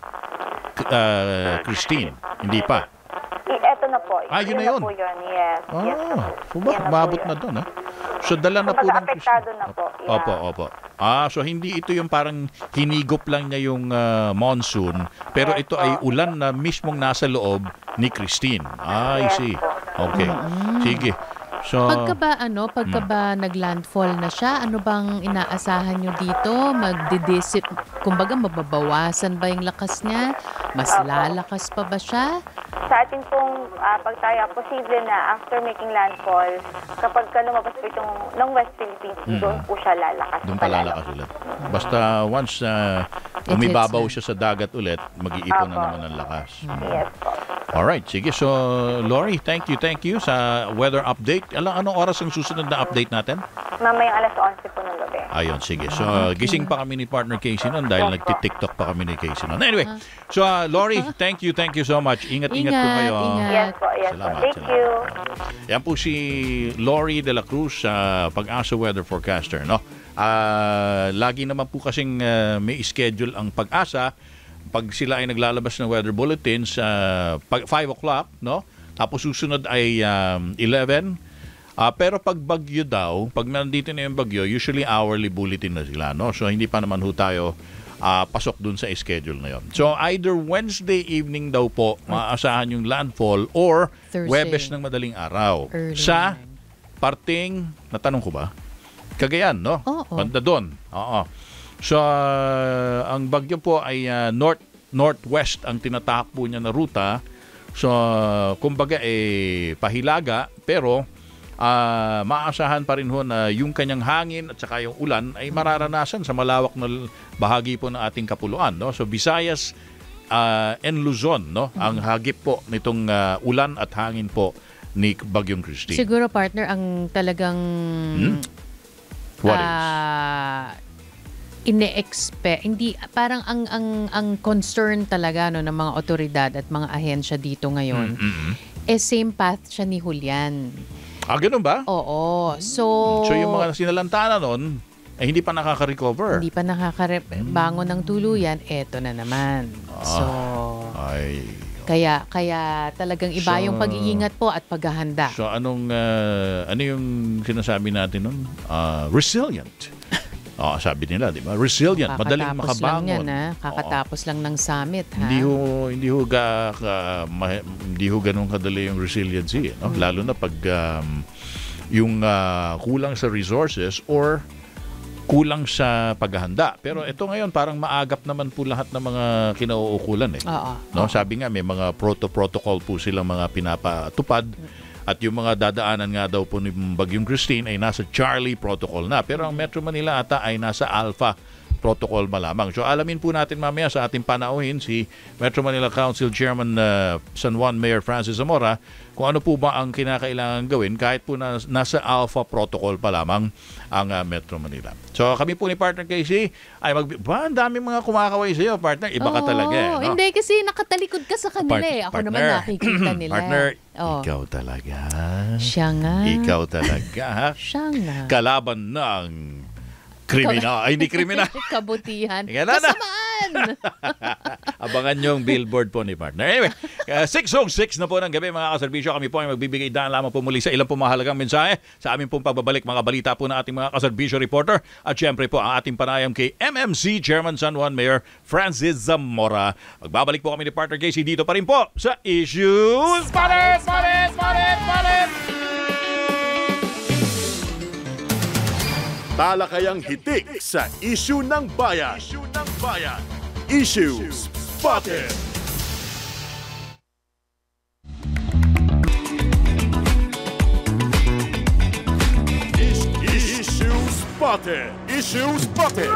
uh, Christine. Hindi pa. I, eto na po. Ah, yun na yun. po yun. Yes. yes na Ah, po. so ba, Yan na po umabot yun. na doon, ha? So, dala na po Kumbaga, ng apektado na po. Yeah. Opo, opo. Ah, so hindi ito yung parang hinigop lang niya yung ah, monsoon, pero Yes ito po. ay ulan na mismong nasa loob ni Christine. Ah, I Yes see. po. Okay. Sige. So, Pagka ba ano, pagka Hmm. ba naglandfall na siya, ano bang inaasahan nyo dito? Magdidisip, kumbaga mababawasan ba yung lakas niya? Mas Opo. lalakas pa ba siya? Sa atin pong uh, pagtaya, posible na after making landfall, kapag ka lumabas po itong ng West Philippines, Mm. doon po siya lalakas. doon palalo. palalakas ulit. Basta once na It umibabaw hits na. siya sa dagat ulit, mag-iipon na Apo. naman ng lakas. Yes po. Alright, sige. So, Lori, thank you, thank you sa weather update. Alam, anong oras ang susunod na update natin? Mamayang alas onse po ng gabi. Ayun, sige. So, gising pa kami ni partner Casey nun dahil Opo. nagtitiktok pa kami ni Casey nun. Anyway, so, uh, Lori, thank you, thank you so much. Ingat-ingat po Ingat, kayo. ingat. Yes po, yes Salamat, po. Thank salamat. you. Yan po si Lori de la Cruz sa Pag-asa Weather Forecaster, no? Ah, lagi naman po kasing ah, may schedule ang Pag-asa pag sila ay naglalabas ng weather bulletin sa pag five o'clock, no? Tapos susunod ay um, eleven. Ah, pero pag bagyo daw, pag nandito na yung bagyo, usually hourly bulletin na sila, no? So hindi pa naman ho tayo ah, pasok dun sa schedule na yon. So either Wednesday evening daw po maaasahan yung landfall or Thursday. Webes ng madaling araw. Early Sa morning. parting, natanong ko ba? Cagayan, no? Oo. Banda doon. Oo. So, uh, ang bagyo po ay uh, north northwest ang tinatakbo niya na ruta. So, kumbaga eh pahilaga, pero uh, maaasahan pa rin ho na yung kanyang hangin at saka yung ulan ay mararanasan sa malawak na l- bahagi po ng ating kapuluan, no? So, Visayas uh, and Luzon, no? Ang hagip po nitong uh, ulan at hangin po ni Bagyong Christine. Siguro partner ang talagang Hmm? What is? ah, ine-expect, hindi parang ang ang ang concern talaga no ng mga otoridad at mga ahensya dito ngayon Mm-mm. eh same path siya ni Julian. Ah, ganun ba? Oo. So So yung mga sinalantana nun, ay hindi pa nakaka-recover. hindi pa nakakabangon ng tuluyan, eto na naman. So Ay. kaya kaya talagang iba So- yung pag-iingat po at paghahanda. So anong ah, ano yung sinasabi natin nun? Ah, resilient. Oh, sabi nila, di ba? Resilient, madaling Kakatapos lang makabangon. yan, ha? Kakatapos lang ng summit, Oo. ha? Hindi ho hindi ho ga, ka- ma- hindi ho ganun kadali yung resiliency, no? Hmm. Lalo na pag um, yung ah, kulang sa resources or kulang sa paghahanda. Pero ito ngayon parang maagap naman po lahat ng mga kinauukulan eh. Oo. No, sabi nga may mga proto-protocol po silang mga pinapatupad at yung mga dadaanan nga daw po ni Bagyong Christine ay nasa Charlie protocol na. Pero ang Metro Manila ata ay nasa Alpha protocol malamang. So alamin po natin mamaya sa ating panauhin si Metro Manila Council Chairman uh, San Juan Mayor Francis Zamora kung ano po ba ang kinakailangan gawin kahit po na, nasa Alpha protocol pa lamang ang uh, Metro Manila. So kami po ni Partner Casey ay mag... Ba, ang daming mga kumakaway sa iyo, Partner. Iba ka Oo, talaga eh. No? Hindi, kasi nakatalikod ka sa kanila Part- eh. Ako partner. naman nakikita nila. Partner, Oo. ikaw talaga. Siya nga. Ikaw talaga, ha? Siya nga. Kalaban ng kriminal. Ay, hindi kriminal. Kabutihan. Tingnan na. Kasamaan. Abangan nyo yung billboard po ni Partner. Anyway, uh, six oh six na po ng gabi mga kaserbisyo. Kami po ay magbibigay daan lamang po muli sa ilang po mahalagang mensahe sa aming pong pagbabalik mga balita po ng ating mga kaserbisyo reporter. At syempre po ang ating panayam kay M M C Chairman San Juan Mayor Francis Zamora. Magbabalik po kami ni Partner Casey dito pa rin po sa Issues Spotted! Spotted! Spotted! Spotted! Talakayang hitik sa issue ng bayan. Issue ng bayan. Issues Spotted. Is- Issue Spotted. Issue Spotted.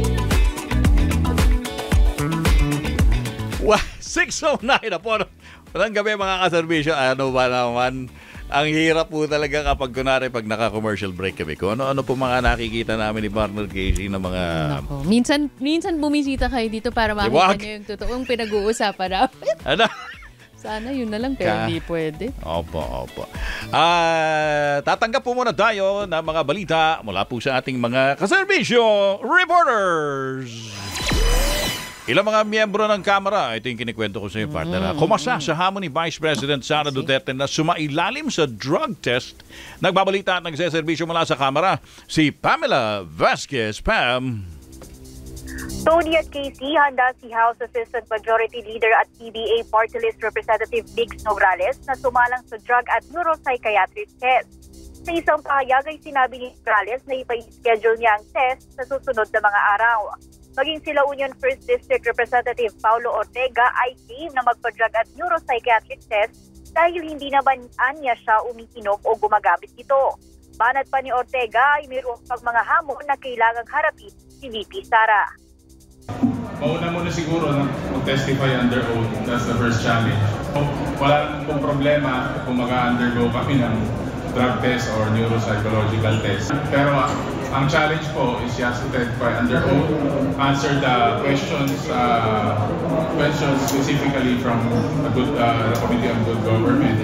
Wow, six oh nine na po. Walang gabi mga kaserbisyo. Ano ba naman? Ang hirap po talaga kapag kunwari pag naka-commercial break kami. Kung ano-ano po mga nakikita namin ni Partner Casey na mga... Nako. Minsan, minsan bumisita kayo dito para makita Wag. niyo yung totoong pinag-uusapan namin. Ano? Sana yun na lang, kaya Ka- hindi pwede. Opo, opo. Ah, tatanggap po muna tayo ng mga balita mula po sa ating mga kaserbisyo reporters. Ilang mga miyembro ng Kamara, ito yung kinikwento ko sa iyo, partner. Mm. Kumasa sa hamon ni Vice President Sara Duterte na sumailalim sa drug test. Nagbabalita at nagseserbisyo mula sa Kamara, si Pamela Vasquez. Pam. Tony at Casey, handa si House Assistant Majority Leader at P B A Party List Representative Diggs Nograles na sumalang sa drug at neuropsychiatric test. Sa isang pahayag ay sinabi ni Nograles na ipa-schedule niya ang test sa susunod na mga araw. Maging sila Union first District Representative Paulo Ortega ay game na magpa-drug at neuropsychiatric test dahil hindi naman anya siya umiinom o gumagamit nito. Banat pa ni Ortega ay mayroong pag mga hamon na kailangang harapin si V P Sara. Mauna muna siguro na mag-testify under oath. That's the first challenge. Wala naman pong problema kung mag-undergo kami ng drug test or neuropsychological test. Pero uh, ang challenge po is she has to testify under oath, answer the questions uh, questions specifically from a good, uh, the Committee on Good Government.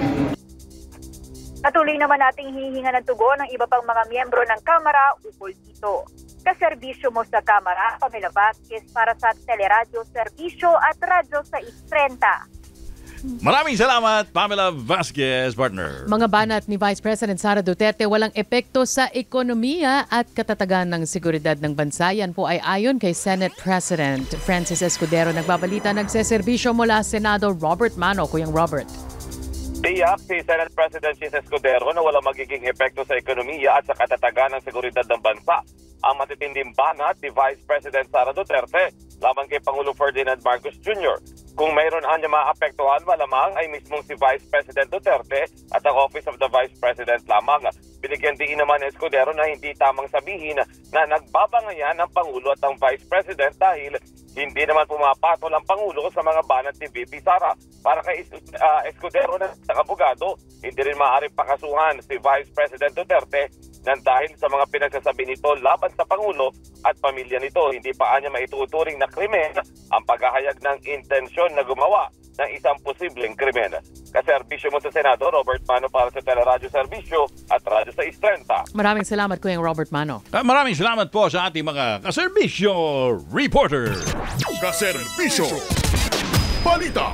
Patuloy naman nating hinihinga ng tugon ng iba pang mga miyembro ng Kamara ukol dito. Kaserbisyo mo sa Kamara, Pamela Vasquez para sa Teleradyo Serbisyo at Radyo sa Istrenta. Maraming salamat, Pamela Vasquez, partner. Mga banat ni Vice President Sara Duterte walang epekto sa ekonomiya at katatagan ng seguridad ng bansa. Yan po ay ayon kay Senate President Francis Escudero. Nagbabalita, nagseserbisyo mula Senado Robert Mano. Kuyang Robert. Tiyak si Senate President Chis Escudero na walang magiging epekto sa ekonomiya at sa katatagan ng seguridad ng bansa ang matitinding banat ni Vice President Sara Duterte laban kay Pangulo Ferdinand Marcos Junior Kung mayroon anya maapektuhan, malamang ay mismong si Vice President Duterte at ang Office of the Vice President lamang. Binigyan din naman ni Escudero na hindi tamang sabihin na nagbabangayan ang Pangulo at ang Vice President dahil hindi naman pumapatol ang Pangulo sa mga banat ni V P Sara. Para kay uh, Escudero na abogado, hindi rin maaaring pakasuhan si Vice President Duterte nang dahil sa mga pinagsasabi nito laban sa Pangulo at pamilya nito. Hindi pa anya maituturing na krimen ang paghahayag ng intensyon na gumawa ng isang posibleng krimen. Kaserbisyo mo sa Senado, Robert Mano para sa Teleradyo Serbisyo at Radyo sa Istrenta. Maraming salamat, Kuyang Robert Mano. Uh, maraming salamat po sa ating mga kaserbisyo reporter. Kaserbisyo Balita.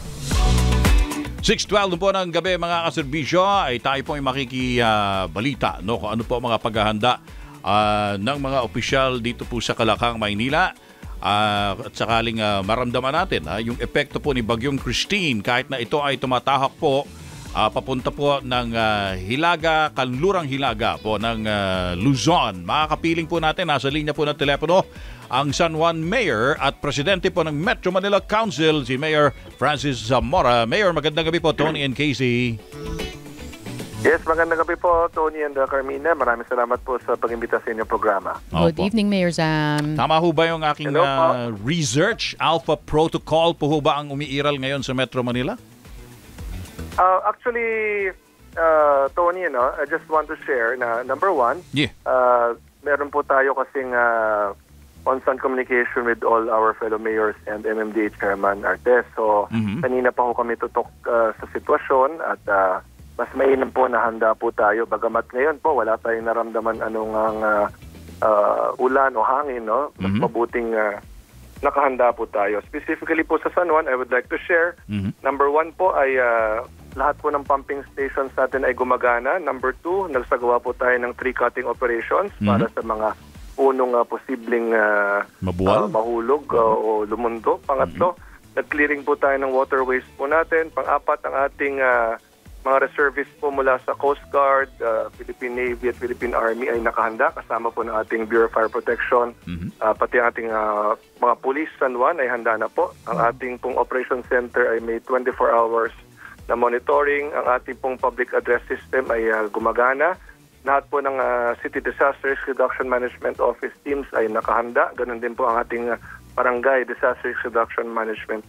six twelve po ng gabi mga kaserbisyo ay tayo po ay makikibalita uh, no, kung ano po mga paghahanda uh, ng mga opisyal dito po sa Kalakang, Maynila. Uh, at sakaling uh, maramdaman natin uh, yung epekto po ni Bagyong Christine kahit na ito ay tumatahak po uh, papunta po ng uh, Hilaga, Kanlurang Hilaga po ng uh, Luzon. Makakapiling po natin, nasa linya po ng telepono ang San Juan Mayor at Presidente po ng Metro Manila Council, si Mayor Francis Zamora. Mayor, magandang gabi po, Tony and Casey. Yes, magandang gabi po, Tony and uh, Carmina. Maraming salamat po sa pag-imbita sa inyong programa. Good Opo. evening, Mayor Zam. Tama ho ba yung aking Hello, uh, research? Alpha Protocol po ho ba ang umiiral ngayon sa Metro Manila? Uh, actually, uh, Tony, no, I just want to share na number one, Yeah. uh, meron po tayo kasing uh, constant communication with all our fellow mayors and M M D A Chairman Artes. So, Mhm. kanina pa ho kami tutok uh, sa sitwasyon at uh, mas mainam po na handa po tayo. Bagamat ngayon po, wala tayong naramdaman anong ang uh, uh, ulan o hangin, no? Mas Mhm. mabuting uh, nakahanda po tayo. Specifically po sa San Juan, I would like to share, Mhm. number one po ay uh, lahat po ng pumping stations natin ay gumagana. Number two, nagsagawa po tayo ng tree cutting operations Mhm. para sa mga punong uh, posibleng uh, Mabuwal? uh, mahulog uh, o lumundo. Pangatlo, nag-clearing po tayo ng waterways po natin. Pang-apat, ang ating uh, mga reservists po mula sa Coast Guard, uh, Philippine Navy at Philippine Army ay nakahanda. Kasama po ng ating Bureau of Fire Protection. Mhm. Uh, pati ang ating uh, mga police San Juan ay handa na po. Ang ating pong Operation Center ay may twenty-four hours na monitoring. Ang ating pong public address system ay uh, gumagana. Lahat po ng uh, City Disaster Risk Reduction Management Office teams ay nakahanda. Ganun din po ang ating uh, Barangay Disaster Risk Reduction Management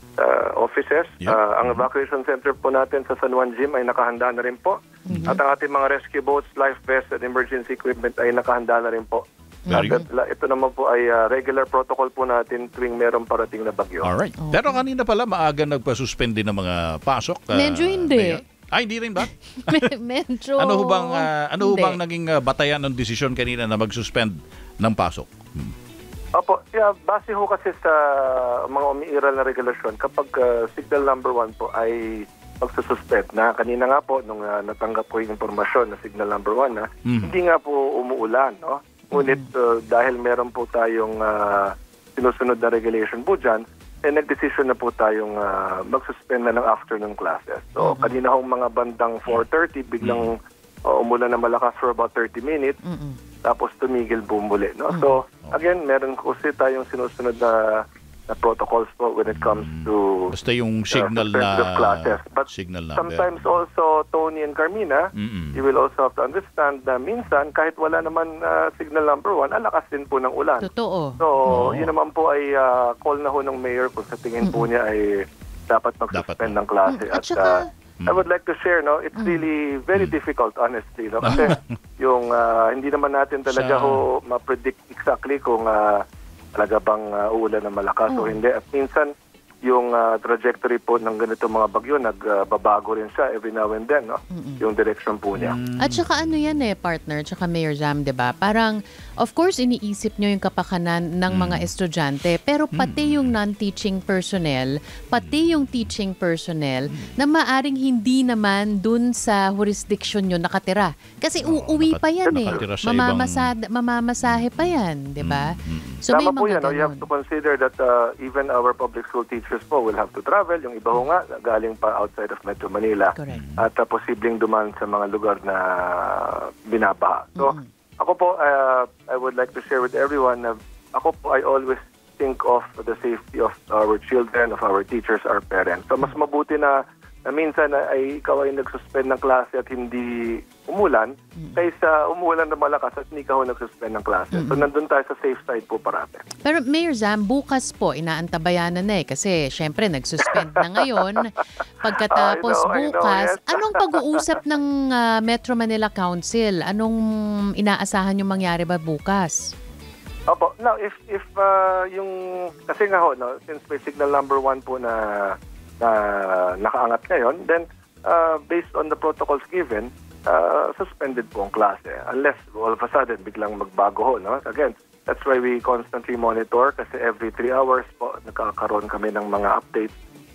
uh, offices. Yep. Uh, ang evacuation center po natin sa San Juan Gym ay nakahanda na rin po. Mhm. At ang ating mga rescue boats, life vests, and emergency equipment ay nakahanda na rin po. Very At ito naman po ay uh, regular protocol po natin tuwing merong parating na bagyo. Alright. Pero kanina pala maaga nagpa-suspend din ng mga pasok. ah, Medyo hindi. Mayor. Ay, hindi rin ba? Me- medyo... Ano ho bang, ah, ano ho Hindi. bang naging ah, batayan ng desisyon kanina na mag-suspend ng pasok? Hmm. Opo, yeah, base ho kasi sa mga umiiral na regulasyon, kapag uh, signal number one po ay magsususpend na. Kanina nga po, nung uh, natanggap ko yung informasyon na signal number one, na Mhm. hindi nga po umuulan. No? Ngunit uh, dahil meron po tayong uh, sinusunod na regulation po dyan, eh nag-decision na po tayong uh, mag-suspend na ng afternoon classes. So kanina hong mga bandang four thirty, biglang uh, umulan na malakas for about thirty minutes. Mm-mm. Tapos tumigil po muli. No? So, again, meron kasi tayong sinusunod na, na protocols po when it comes to Basta yung uh, signal suspension of na classes. But signal number. sometimes also, Tony and Carmina, Mm-mm. you will also have to understand na minsan, kahit wala naman uh, signal number one, alakas din po ng ulan. Totoo. So, yun naman po ay uh, call na ho ng mayor kung sa tingin po niya ay dapat mag-suspend ng klase. Mm, at At saka- uh, I would like to share, no, it's really very difficult, honestly. No? Kasi yung uh, hindi naman natin talaga Sa- ho ma-predict exactly kung uh, talaga bang uh, uulan na malakas o hindi. At minsan, yung uh, trajectory po ng ganito mga bagyo, nagbabago rin siya every now and then, no? Yung direction po niya. At saka ano yan eh, partner, tsaka Mayor Jam, di ba? Parang, of course, iniisip nyo yung kapakanan ng mga estudyante, pero pati yung non-teaching personnel, pati yung teaching personnel, na maaring hindi naman dun sa jurisdiction nyo nakatira. Kasi uuwi pa yan eh. nakatira sa Mamamasad, mamamasahe pa yan, di ba? So may Tama po mga yan. No? You have ganun. to consider that uh, even our public school teachers po will have to travel. Yung iba ho nga, galing pa outside of Metro Manila. Correct. At uh, posibleng duman sa mga lugar na binabaha. So, ako po, uh, I would like to share with everyone na ako po, I always think of the safety of our children, of our teachers, our parents. So, mas mabuti na na minsan na ay ikaw ay nagsuspend ng klase at hindi umulan, kaysa umulan na malakas at hindi ka ho nagsuspend ng klase. So, nandun tayo sa safe side po parate. Pero Mayor Zam, bukas po, inaantabayanan na eh. Kasi syempre, nagsuspend na ngayon. Pagkatapos I know, I know, bukas, yes. anong pag-uusap ng ah, Metro Manila Council? Anong inaasahan yung mangyari ba bukas? Opo. Now, if if uh, yung kasi nga ho, no, since may signal number one po na na nakaangat ngayon, then uh, based on the protocols given, uh, suspended po ang klase. Unless all of a sudden biglang magbago ho, no? Again, that's why we constantly monitor kasi every three hours po nagkakaroon kami ng mga updates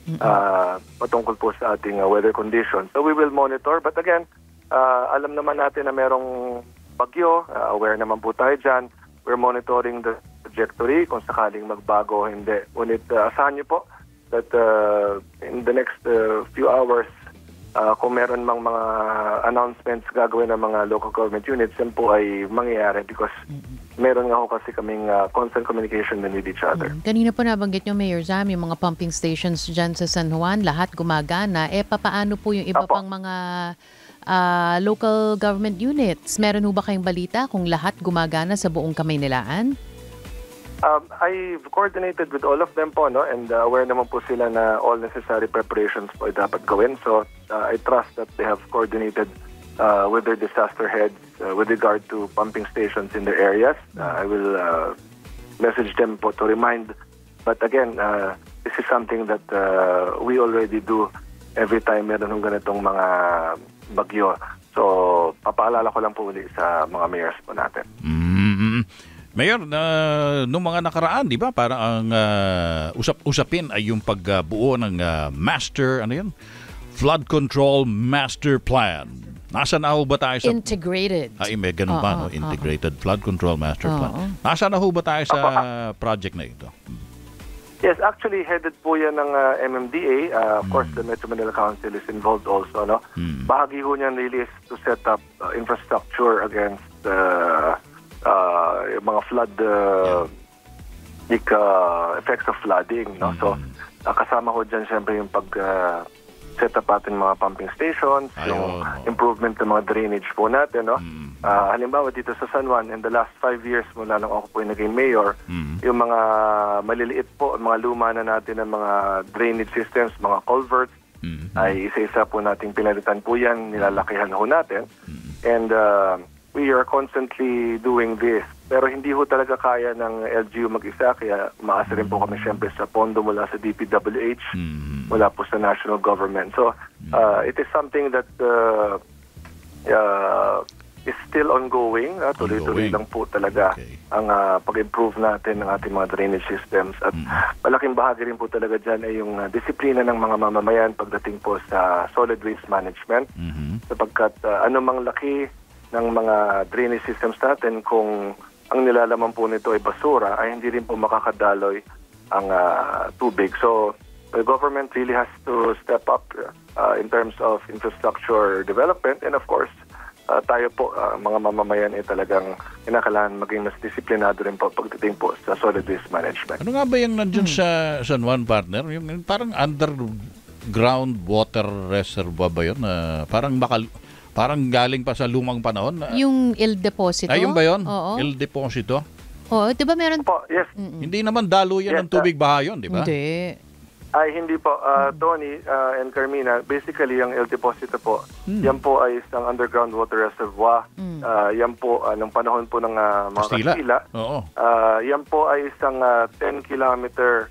uh, patungkol po sa ating uh, weather conditions. So we will monitor, but again, uh, alam naman natin na merong bagyo, uh, aware naman po tayo dyan. We're monitoring the trajectory kung sakaling magbago o hindi. Ngunit uh, asahan niyo po that uh, in the next uh, few hours, uh, kung meron mang mga announcements gagawin ng mga local government units, yan po ay mangyayari because meron nga ho kasi kaming uh, constant communication with each other. Kanina po nabanggit nyo, Mayor Zam, yung mga pumping stations dyan sa San Juan, lahat gumagana. Eh, papaano po yung iba Apo. pang mga ah, local government units? Meron ho ba kayong balita kung lahat gumagana sa buong Kamaynilaan? Um, I've coordinated with all of them po, no? And uh, aware naman po sila na all necessary preparations po ay dapat gawin. So uh, I trust that they have coordinated uh, with their disaster heads uh, with regard to pumping stations in their areas. Uh, I will uh, message them po to remind. But again, uh, this is something that uh, we already do every time meron ng ganitong mga bagyo. So papaalala ko lang po uli sa mga mayors po natin. Mm-hmm. Mayor, na nung mga nakaraan, di ba, parang ang uh, usap-usapin ay yung pagbuo ng uh, master, ano yun? Flood Control Master Plan. Nasa na ho ba tayo sa... Integrated. Ay, may ganun pa, no? Oo, Integrated Flood Control Master Oo. Plan. Nasa na ho ba tayo sa project na ito? Yes, actually headed po yan ng uh, M M D A. Uh, of course, the Metro Manila Council is involved also. No? Bahagi ho niyan really is to set up uh, infrastructure against uh, uh, yung mga flood uh, like, uh, effects of flooding. No? So, uh, kasama ho dyan siyempre yung pag uh, set up atin mga pumping stations, Ayun, yung oh. improvement ng mga drainage po natin. No? Uh, halimbawa dito sa San Juan, in the last five years mula nung ako po yung naging mayor, Mm. yung mga maliliit po, mga luma na natin ng mga drainage systems, mga culverts, Mm. ay isa-isa po nating pinalitan po yan, nilalakihan ho natin. Mm. And uh, we are constantly doing this. Pero hindi ho talaga kaya ng L G U mag-isa, kaya umaasa rin po kami siyempre sa pondo mula sa D P W H, Mm. mula po sa national government. So, uh, it is something that uh, uh, is still ongoing. Uh, tuloy-tuloy Ongoing. lang po talaga Okay. ang uh, pag-improve natin ng ating mga drainage systems. At malaking bahagi rin po talaga dyan ay yung uh, disiplina ng mga mamamayan pagdating po sa solid waste management. Mhm. Sapagkat uh, anumang laki ng mga drainage systems natin, kung ang nilalaman po nito ay basura, ay hindi rin po makakadaloy ang uh, tubig. So, the government really has to step up uh, in terms of infrastructure development, and of course, uh, tayo po, uh, mga mamamayan, ay talagang kinakailangan maging mas disiplinado rin po pagdating po sa solid waste management. Ano nga ba yung nandun sa San Juan, partner? Yung yung parang underground water reservoir ba yun? Na parang bakal, parang galing pa sa lumang panahon? Na, Yung Il Deposito. ay, yung ba yun? Oo. El Deposito? Oo, di ba meron? Po, yes. Hindi naman daluyan Yes, ng tubig baha yun, di ba? Hindi. Ay, hindi po. Uh, Tony uh, and Carmina, basically, yung El Deposito po, yan po ay isang underground water reservoir. Uh, yan po, uh, nung panahon po ng uh, mga Kastila. Kastila. Oo. Uh, yan po ay isang uh, ten kilometer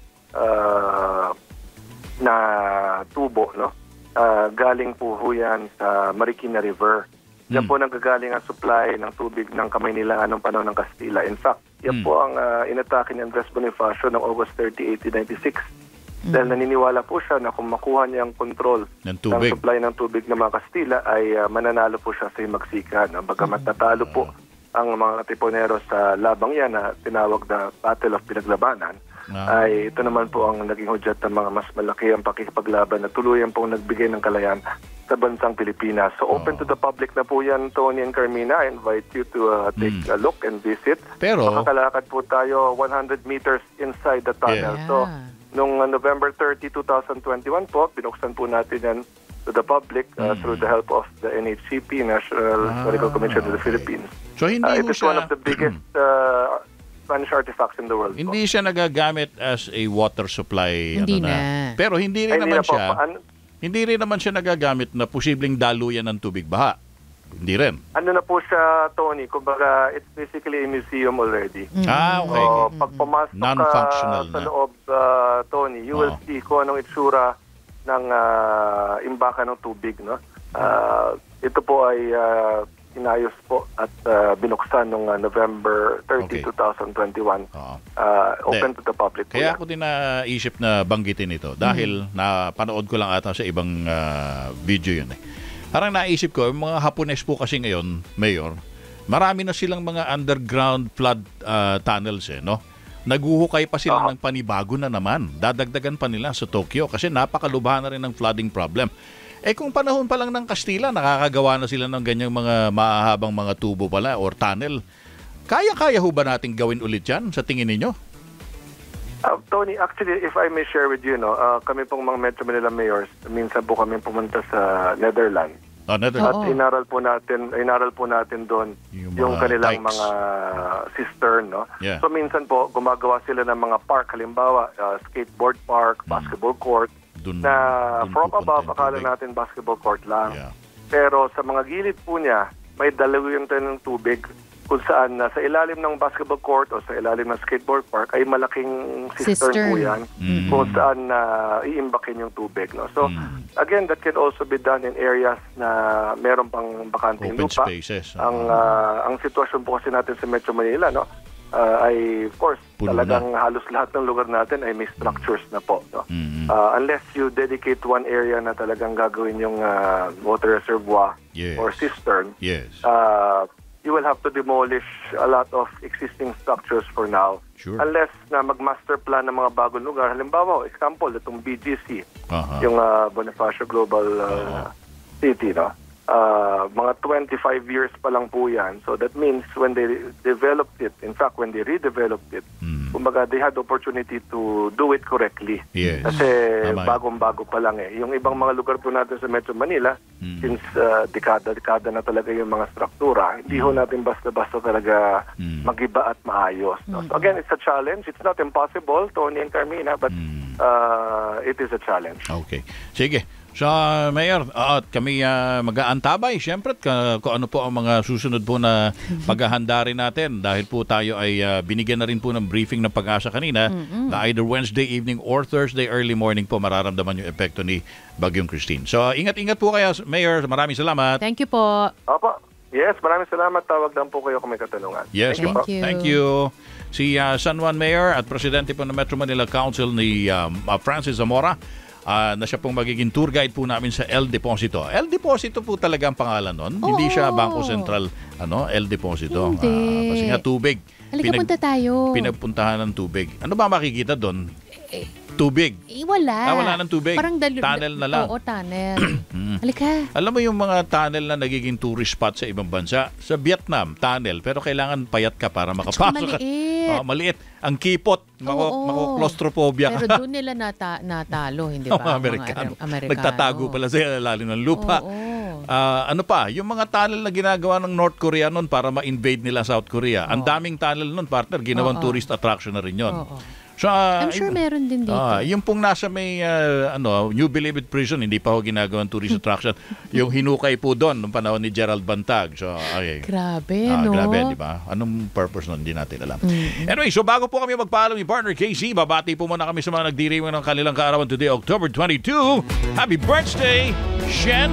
uh, na tubo, no? Uh, galing po ho yan sa Marikina River. Yan Mm. po nanggagaling ang supply ng tubig ng Kamaynilaan nung panahon ng Kastila. In fact, yan Mm. po ang uh, inatake ni Andres Bonifacio noong August thirtieth, eighteen ninety-six. Dahil naniniwala po siya na kung makuha niya ang kontrol Ng tubig. ng supply ng tubig ng mga Kastila, ay uh, mananalo po siya sa Himagsikan. Bagamat natalo po ang mga Tiponero sa labang yan na tinawag na Battle of Pinaglabanan, Ah. ay ito naman po ang naging hudyat ng mga mas malaki ang pakikipaglaban na tuluyan pong nagbigay ng kalayan sa bansang Pilipinas. So open to the public na po yan, Tony and Carmina. I invite you to uh, take Mm. a look and visit. Pero, Makakalakad po tayo one hundred meters inside the tunnel. Yeah. So nung uh, November thirtieth, twenty twenty-one po, binuksan po natin yan to the public uh, through the help of the N H C P, National Ah, Historical Commission of the okay. Philippines. so hindi Uh, it ho is one siya, of the biggest uh, Spanish artifacts in the world. po. hindi siya nagagamit as a water supply. Hindi ano na. Pero hindi Ay, rin hindi naman na po. siya, Ano, hindi rin naman siya nagagamit na posibleng daluyan ng tubig baha. Hindi rin. ano na po siya, Tony? Kumbaga, it's basically a museum already. Ah, okay. So, pag pumasok ka Non-functional sa na. loob, uh, Tony, you will Oo. see kung anong itsura ng uh, imbaka ng tubig. No? Uh, ito po ay uh, inayos po at uh, binuksan noong uh, November thirtieth, Okay. twenty twenty-one. Oo. Uh, open Hindi. to the public po Kaya yan. ako din naisip na banggitin ito dahil napanood ko lang ata sa ibang ah, video yun eh. Parang naisip ko, yung mga Hapones po kasi ngayon, Mayor, marami na silang mga underground flood ah, tunnels eh, no? Naguhukay pa sila ng panibago na naman. Dadagdagan pa nila sa Tokyo kasi napakalubha na rin ng flooding problem. Eh kung panahon pa lang ng Kastila, nakakagawa na sila ng ganyang mga mahahabang mga tubo pala or tunnel. Kaya-kaya ho ba natin gawin ulit yan sa tingin ninyo? Uh, Tony, actually, if I may share with you, no, uh, kami pong mga Metro Manila mayors, minsan po kami pumunta sa Netherlands. Oh, Netherlands. At inaral po natin, inaral po natin doon Yung yung, mga kanilang dikes. mga cistern, no? Yeah. So minsan po gumagawa sila ng mga park, halimbawa uh, skateboard park, basketball court, Dun, na dun from pupunta above yung akala tubig. natin basketball court lang. Yeah. Pero sa mga gilid po niya, may dalawang tayo ng tubig kung saan na sa ilalim ng basketball court o sa ilalim ng skateboard park ay malaking cistern, Cistern. po yan Mm. kung saan na iimbakin yung tubig. No? So, Mm. again, that can also be done in areas na meron pang bakanting Open lupa. spaces. Ang ah, ang sitwasyon po kasi natin sa Metro Manila, no, ah, ay of course Puno talagang halos lahat ng lugar natin ay may structures na po. No? Mhm. Ah, unless you dedicate one area na talagang gagawin yung ah, water reservoir Yes. or cistern, Yes. uh, you will have to demolish a lot of existing structures for now. Sure. Unless na mag-master plan ng mga bagong lugar. Halimbawa, example, itong B G C, Aha. yung uh, Bonifacio Global uh, City, no? Uh, mga twenty-five years pa lang po yan. So that means when they developed it, in fact, when they redeveloped it, Mm. kumbaga they had the opportunity to do it correctly. Yes. Kasi Tama. bagong-bago pa lang eh. Yung ibang mga lugar po natin sa Metro Manila, Mm. since uh, dekada-dekada na talaga yung mga struktura, hindi ho natin basta-basta talaga Mm. magiba at maayos. No? So again, it's a challenge. It's not impossible, Tony and Carmina, but Mm. uh, it is a challenge. Okay. Sige. So, uh, Mayor, uh, at kami uh, mag-aantabay, siyempre, ka, kung ano po ang mga susunod po na paghahanda rin natin dahil po tayo ay uh, binigyan na rin po ng briefing ng Pag-asa kanina Mm-mm. na either Wednesday evening or Thursday early morning po mararamdaman yung epekto ni Bagyong Christine. So, uh, ingat-ingat po kayo, Mayor. Maraming salamat. Thank you po. Opo. Yes, maraming salamat. Tawag lang po kayo kung may katanungan. Yes, Thank po. you. Thank you. Si uh, San Juan Mayor at Presidente po ng Metro Manila Council ni um, uh, Francis Zamora, uh, na siya pong magiging tour guide po namin sa El Deposito. El Deposito po talaga ang pangalan nun. Oo. Hindi siya Bangko Sentral, ano, El Deposito. Hindi. Ah, kasi nga tubig. Halika, punta tayo. Pinagpuntahan ng tubig. Ano ba makikita doon? Tubig. Eh, wala. Ah, wala ng tubig. Parang dal- Tunnel na lang. Oo, tunnel. Halika. Alam mo yung mga tunnel na nagiging tourist spot sa ibang bansa? Sa Vietnam, tunnel. Pero kailangan payat ka para makapasok. maliit. Oh, maliit. Ang kipot. Mako, Oo. mako-claustrophobia Pero ka. doon nila nata- natalo, hindi ba? Mga Ang Amerikano. Mga Amerikano. Nagtatago pala sa ilalim ng lupa. Oo. Ah, ano pa, yung mga tunnel na ginagawa ng North Korea noon para ma-invade nila South Korea. Ang daming tunnel noon, partner, ginawang Oo. tourist attraction na rin yun. Oo. So, ah, I'm sure yun- meron din dito. Ah, yung pong nasa may ah, ano, New Bilibid Prison, hindi pa ho ginagawang tourist attraction. Yung hinukay po doon nung panahon ni Gerald Bantag. So, okay. Grabe, Ah, no? grabe, di ba? Anong purpose nun? Hindi natin alam. Anyway, so bago po kami magpaalam ni partner K C, babati po muna kami sa mga nagdiriwang ng kanilang kaarawan today, October twenty-second. Happy birthday, Shen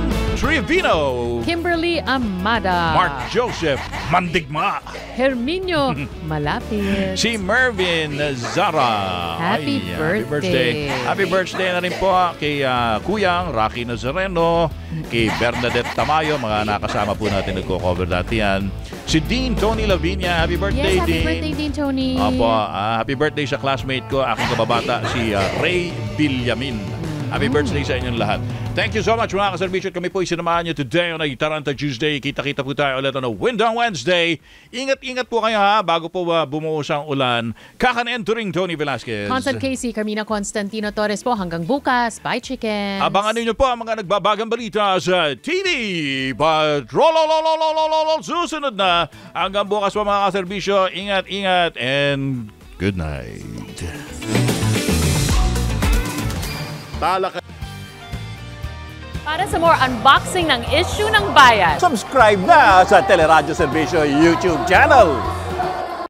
Trevino, Kimberly Amada. Mark Joseph Mandigma, Herminio Malapit. si Mervin Zara. Happy Ay, birthday. Happy birthday na rin po kay ah, Kuyang Rocky Nazareno, kay Bernadette Tamayo, mga nakasama po natin nagko-cover dati yan. Si Dean Tony Lavinia, happy birthday, Yes, happy Dean. birthday din, Tony. Opo, ah, happy birthday sa classmate ko, aking kababata, si ah, Ray Villamin. Happy birthday sa inyong lahat. Thank you so much mga kaservisyo. Kami po isinamahan nyo today on a Taranta Tuesday. Kita-kita po tayo ulit on a Wind on Wednesday. Ingat-ingat po kayo ha bago po uh, bumuhos ang ulan. Kakan-entering Tony Velasquez. Constant K C, Carmina Constantino Torres po. Hanggang bukas. Bye, chickens. Abangan ninyo po ang mga nagbabagang balita sa T V. But rololololololol susunod na. Hanggang bukas po mga kaservisyo. Ingat-ingat and good night. Talaka. Para sa more unboxing ng issue ng bayan, Subscribe na sa Teleradyo Serbisyo YouTube channel.